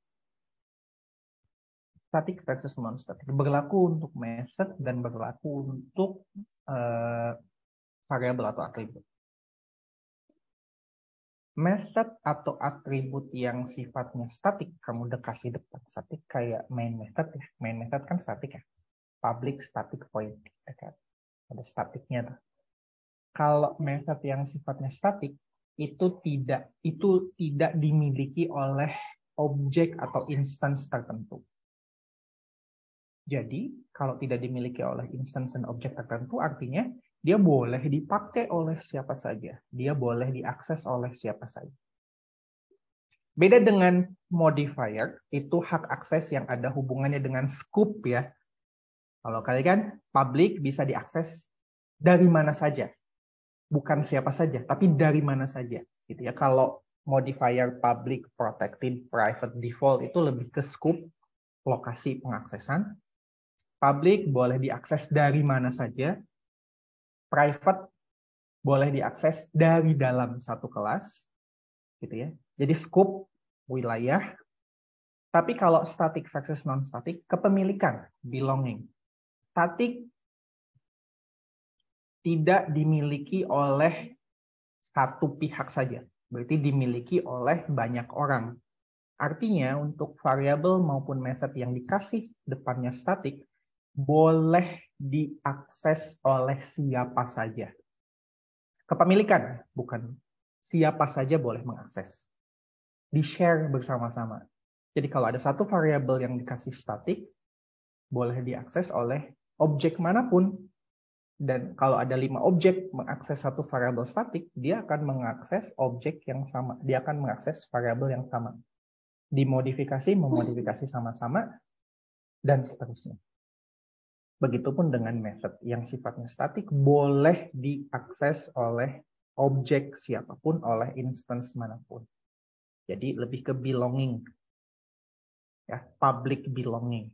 Statik versus non-statik. Berlaku untuk method dan berlaku untuk variabel atau atribut. Method atau atribut yang sifatnya statik, kamu udah kasih depan statik kayak main method ya. Main method kan statik ya. Public static void. Ada statiknya tuh. Kalau method yang sifatnya statik, itu tidak dimiliki oleh objek atau instance tertentu. Jadi, kalau tidak dimiliki oleh instance dan objek tertentu, artinya dia boleh dipakai oleh siapa saja. Dia boleh diakses oleh siapa saja. Beda dengan modifier, itu hak akses yang ada hubungannya dengan scope ya. Kalau kalian kan public bisa diakses dari mana saja. Bukan siapa saja, tapi dari mana saja. Gitu ya. Kalau modifier public, protected, private, default itu lebih ke scope, lokasi pengaksesan. Public boleh diakses dari mana saja. Private boleh diakses dari dalam satu kelas. Gitu ya. Jadi scope, wilayah. Tapi kalau static versus non-static, kepemilikan, belonging. Static tidak dimiliki oleh satu pihak saja. Berarti dimiliki oleh banyak orang. Artinya untuk variabel maupun method yang dikasih depannya statik, boleh diakses oleh siapa saja. Kepemilikan, bukan siapa saja boleh mengakses. Di-share bersama-sama. Jadi kalau ada satu variabel yang dikasih statik, boleh diakses oleh objek manapun. Dan kalau ada 5 objek mengakses satu variabel statik, dia akan mengakses objek yang sama. Dia akan mengakses variabel yang sama. Dimodifikasi, memodifikasi sama-sama, dan seterusnya. Begitupun dengan method yang sifatnya statik, boleh diakses oleh objek siapapun, oleh instance manapun. Jadi lebih ke belonging. Ya, public belonging.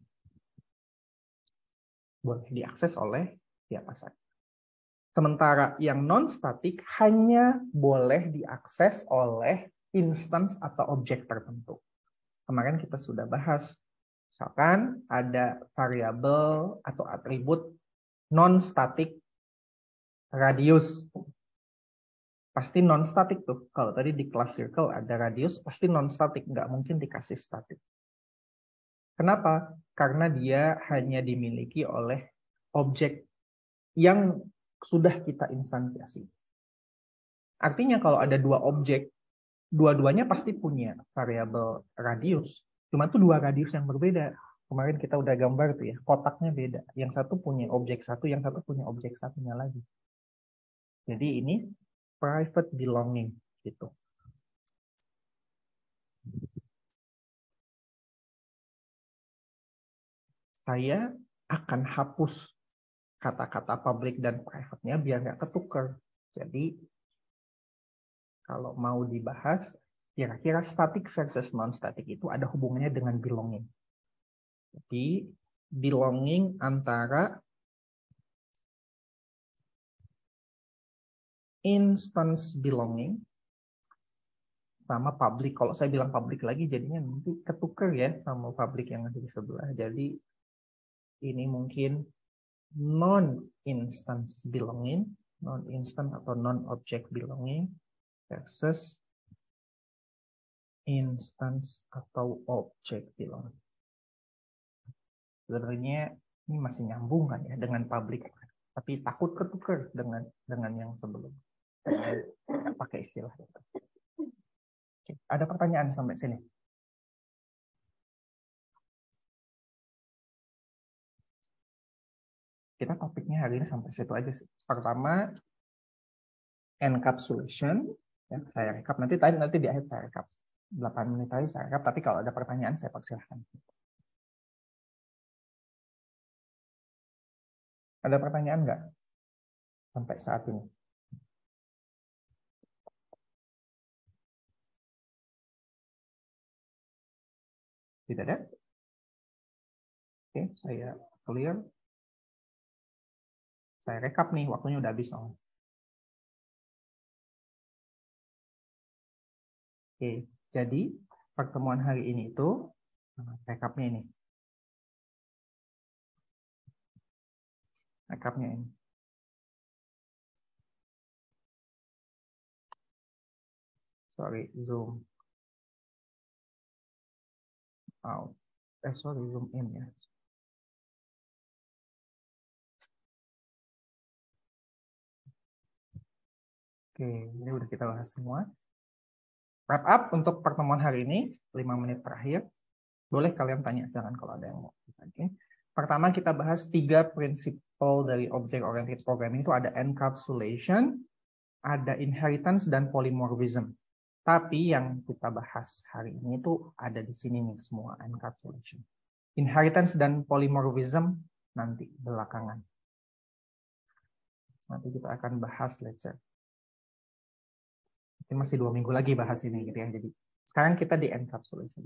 Boleh diakses oleh siapa saja. Sementara yang non-statik hanya boleh diakses oleh instance atau objek tertentu. Kemarin kita sudah bahas, misalkan ada variabel atau atribut non-statik radius. Pasti non-statik tuh. Kalau tadi di class circle ada radius, pasti non-statik. Nggak mungkin dikasih statik. Kenapa? Karena dia hanya dimiliki oleh objek yang sudah kita instansiasi. Artinya kalau ada 2 objek, dua-duanya pasti punya variabel radius. Cuma itu 2 radius yang berbeda. Kemarin kita udah gambar tuh ya, kotaknya beda. Yang satu punya objek satu, yang satu punya objek satunya lagi. Jadi ini private belonging gitu. Saya akan hapus kata-kata public dan private-nya biar nggak ketukar. Jadi kalau mau dibahas, kira-kira static versus non-static itu ada hubungannya dengan belonging. Jadi belonging antara instance belonging sama public. Kalau saya bilang public lagi jadinya nanti ketuker ya sama public yang ada di sebelah. Jadi ini mungkin non-instance belonging, non-instance atau non-object belonging versus instance atau object belonging. Sebenarnya ini masih nyambung kan ya dengan public, tapi takut ketuker dengan yang sebelum. Nggak pakai istilah itu. Oke, ada pertanyaan sampai sini? Kita topiknya hari ini sampai situ aja sih. Pertama, encapsulation. Ya, saya rekap nanti di akhir saya rekap. 8 menit tadi saya rekap, tapi kalau ada pertanyaan saya persilahkan. Ada pertanyaan nggak sampai saat ini? Tidak ada? Oke, saya clear. Saya rekap nih, waktunya udah habis. Oke, jadi pertemuan hari ini itu rekapnya ini. Rekapnya ini. Sorry, zoom out. Sorry, zoom in ya. Oke, ini udah kita bahas semua. Wrap up untuk pertemuan hari ini, 5 menit terakhir. Boleh kalian tanya, jangan kalau ada yang mau. Oke. Pertama kita bahas 3 prinsip dari object-oriented programming. Itu ada encapsulation, ada inheritance, dan polymorphism. Tapi yang kita bahas hari ini itu ada di sini nih semua encapsulation. Inheritance dan polymorphism nanti belakangan. Nanti kita akan bahas lecture. Ini masih 2 minggu lagi bahas ini gitu ya. Jadi sekarang kita di encapsulation.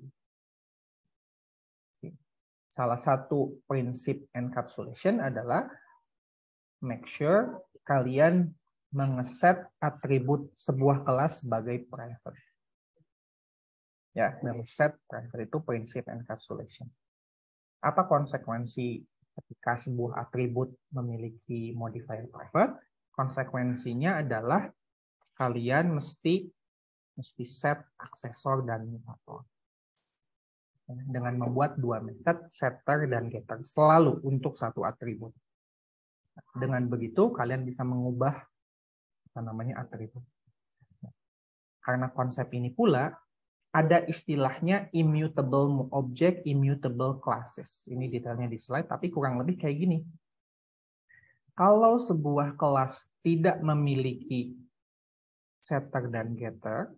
Salah satu prinsip encapsulation adalah make sure kalian mengeset atribut sebuah kelas sebagai private. Ya, mengeset private itu prinsip encapsulation. Apa konsekuensi ketika sebuah atribut memiliki modifier private? Konsekuensinya adalah kalian mesti set aksesor dan mutator. Dengan membuat 2 metode, setter dan getter, selalu untuk satu atribut. Dengan begitu, kalian bisa mengubah atribut. Karena konsep ini pula, ada istilahnya immutable object, immutable classes. Ini detailnya di slide, tapi kurang lebih kayak gini. Kalau sebuah kelas tidak memiliki setter dan getter,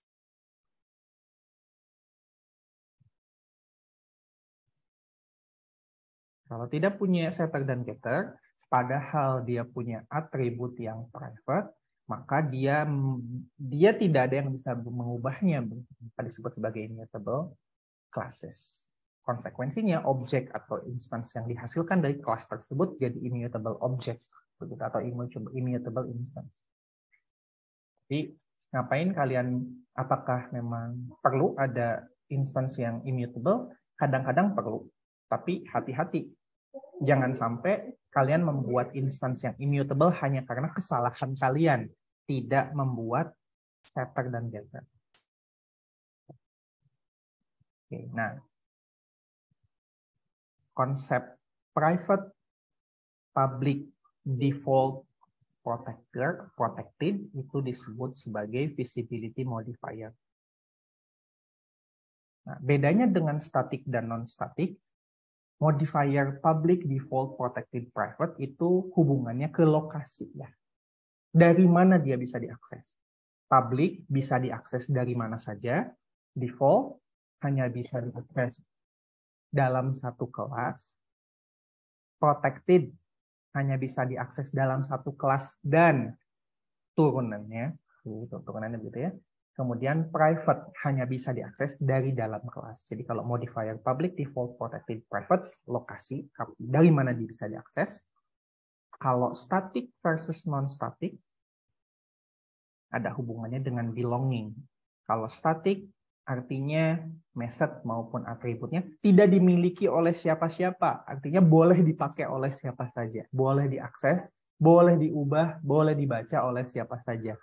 kalau tidak punya setter dan getter, padahal dia punya atribut yang private, maka dia tidak ada yang bisa mengubahnya, disebut sebagai immutable classes. Konsekuensinya objek atau instance yang dihasilkan dari kelas tersebut jadi immutable object atau immutable instance. Jadi ngapain kalian, apakah memang perlu ada instance yang immutable? Kadang-kadang perlu, tapi hati-hati. Jangan sampai kalian membuat instance yang immutable hanya karena kesalahan kalian, tidak membuat setter dan getter. Oke, nah, konsep private, public, default, protected itu disebut sebagai visibility modifier. Nah, bedanya dengan static dan non-static, modifier public, default, protected, private itu hubungannya ke lokasi ya. Dari mana dia bisa diakses? Public bisa diakses dari mana saja, default hanya bisa diakses dalam satu kelas, protected hanya bisa diakses dalam satu kelas dan turunannya, turunannya begitu ya. Kemudian private hanya bisa diakses dari dalam kelas. Jadi kalau modifier public, default, protected, private, lokasi dari mana dia bisa diakses. Kalau static versus non-static, ada hubungannya dengan belonging. Kalau static, artinya method maupun atributnya tidak dimiliki oleh siapa-siapa. Artinya boleh dipakai oleh siapa saja. Boleh diakses, boleh diubah, boleh dibaca oleh siapa saja.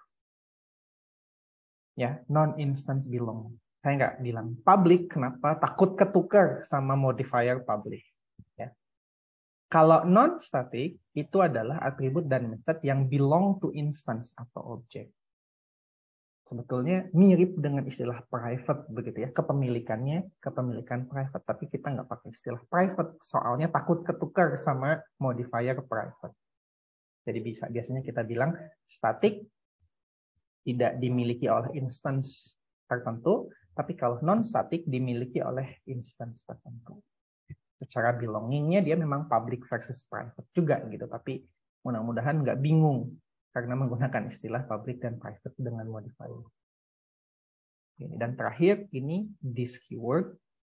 Ya, non-instance belong. Saya nggak bilang public, kenapa? Takut ketukar sama modifier public. Ya. Kalau non-static, itu adalah atribut dan method yang belong to instance atau object. Sebetulnya mirip dengan istilah private begitu ya, kepemilikan private, tapi kita nggak pakai istilah private, soalnya takut ketukar sama modifier private. Jadi biasanya kita bilang static tidak dimiliki oleh instance tertentu, tapi kalau non-static dimiliki oleh instance tertentu. Secara belongingnya dia memang public versus private juga gitu, tapi mudah-mudahan nggak bingung karena menggunakan istilah public dan private dengan modifier. Dan terakhir ini this keyword.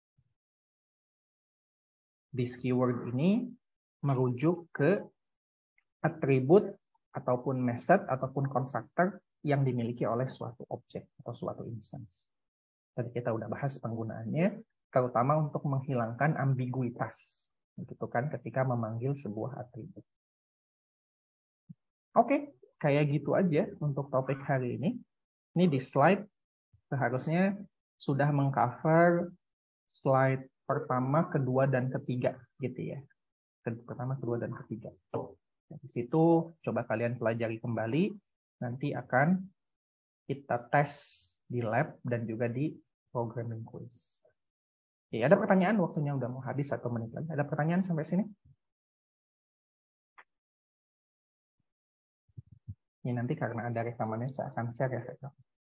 This keyword ini merujuk ke atribut ataupun method ataupun constructor yang dimiliki oleh suatu objek atau suatu instance. Tadi kita udah bahas penggunaannya, terutama untuk menghilangkan ambiguitas, gitu kan, ketika memanggil sebuah atribut. Oke, kayak gitu aja untuk topik hari ini. Ini di slide seharusnya sudah mengcover slide pertama, kedua, dan ketiga, gitu ya. Pertama, kedua, dan ketiga. Di situ coba kalian pelajari kembali, nanti akan kita tes di lab dan juga di programming quiz. Oke, ada pertanyaan? Waktunya udah mau habis 1 menit lagi. Ada pertanyaan sampai sini? Ini nanti karena ada rekamannya saya akan share ya.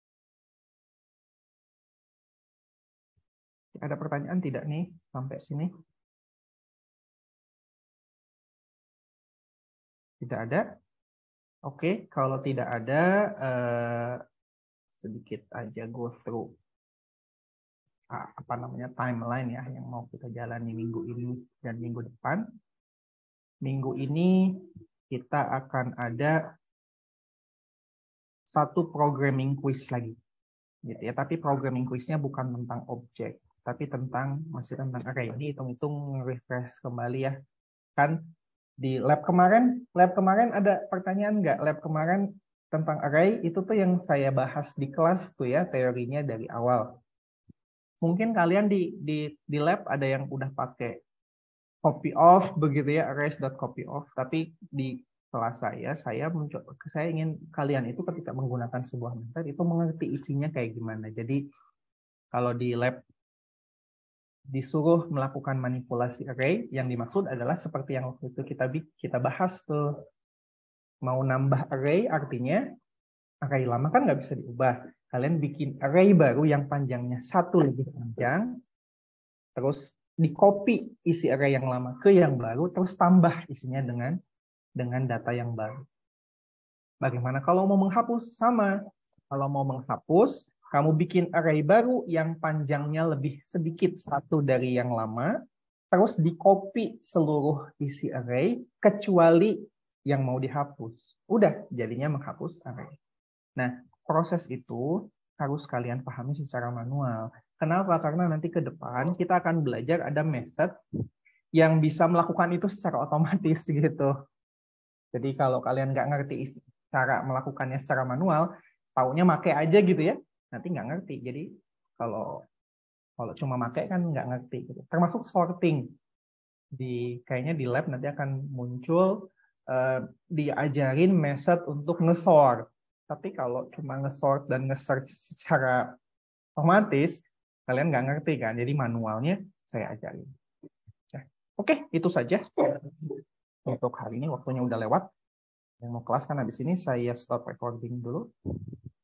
Ada pertanyaan tidak nih sampai sini? Tidak ada? Oke, kalau tidak ada, sedikit aja go through timeline ya yang mau kita jalani minggu ini dan minggu depan. Minggu ini kita akan ada 1 programming quiz lagi, gitu ya. Tapi programming quiznya bukan tentang objek, tapi masih tentang array. Ini hitung-hitung refresh kembali ya. Kan di lab kemarin ada pertanyaan nggak? Lab kemarin tentang array itu tuh yang saya bahas di kelas tuh ya, teorinya dari awal. Mungkin kalian di lab ada yang udah pakai copy off begitu ya, arrays.copyoff, tapi di kelas saya ingin kalian itu ketika menggunakan sebuah method itu mengerti isinya kayak gimana. Jadi kalau di lab disuruh melakukan manipulasi array, yang dimaksud adalah seperti yang waktu itu kita bahas tuh, mau nambah array artinya array lama kan nggak bisa diubah. Kalian bikin array baru yang panjangnya 1 lebih panjang, terus di-copy isi array yang lama ke yang baru, terus tambah isinya dengan data yang baru. Bagaimana kalau mau menghapus? Sama. Kalau mau menghapus, kamu bikin array baru yang panjangnya lebih sedikit 1 dari yang lama, terus di-copy seluruh isi array, kecuali yang mau dihapus. Udah, jadinya menghapus array. Nah, proses itu harus kalian pahami secara manual. Kenapa? Karena nanti ke depan kita akan belajar ada method yang bisa melakukan itu secara otomatis gitu. Jadi kalau kalian nggak ngerti cara melakukannya secara manual, taunya make aja gitu ya, nanti nggak ngerti. Jadi kalau cuma make kan nggak ngerti. Gitu. Termasuk sorting. Kayaknya di lab nanti akan muncul diajarin method untuk nge-sort. Tapi kalau cuma nge-sort dan nge-search secara otomatis, kalian nggak ngerti kan. Jadi manualnya saya ajarin. Oke, itu saja. Untuk hari ini waktunya udah lewat. Yang mau kelas kan habis ini saya stop recording dulu.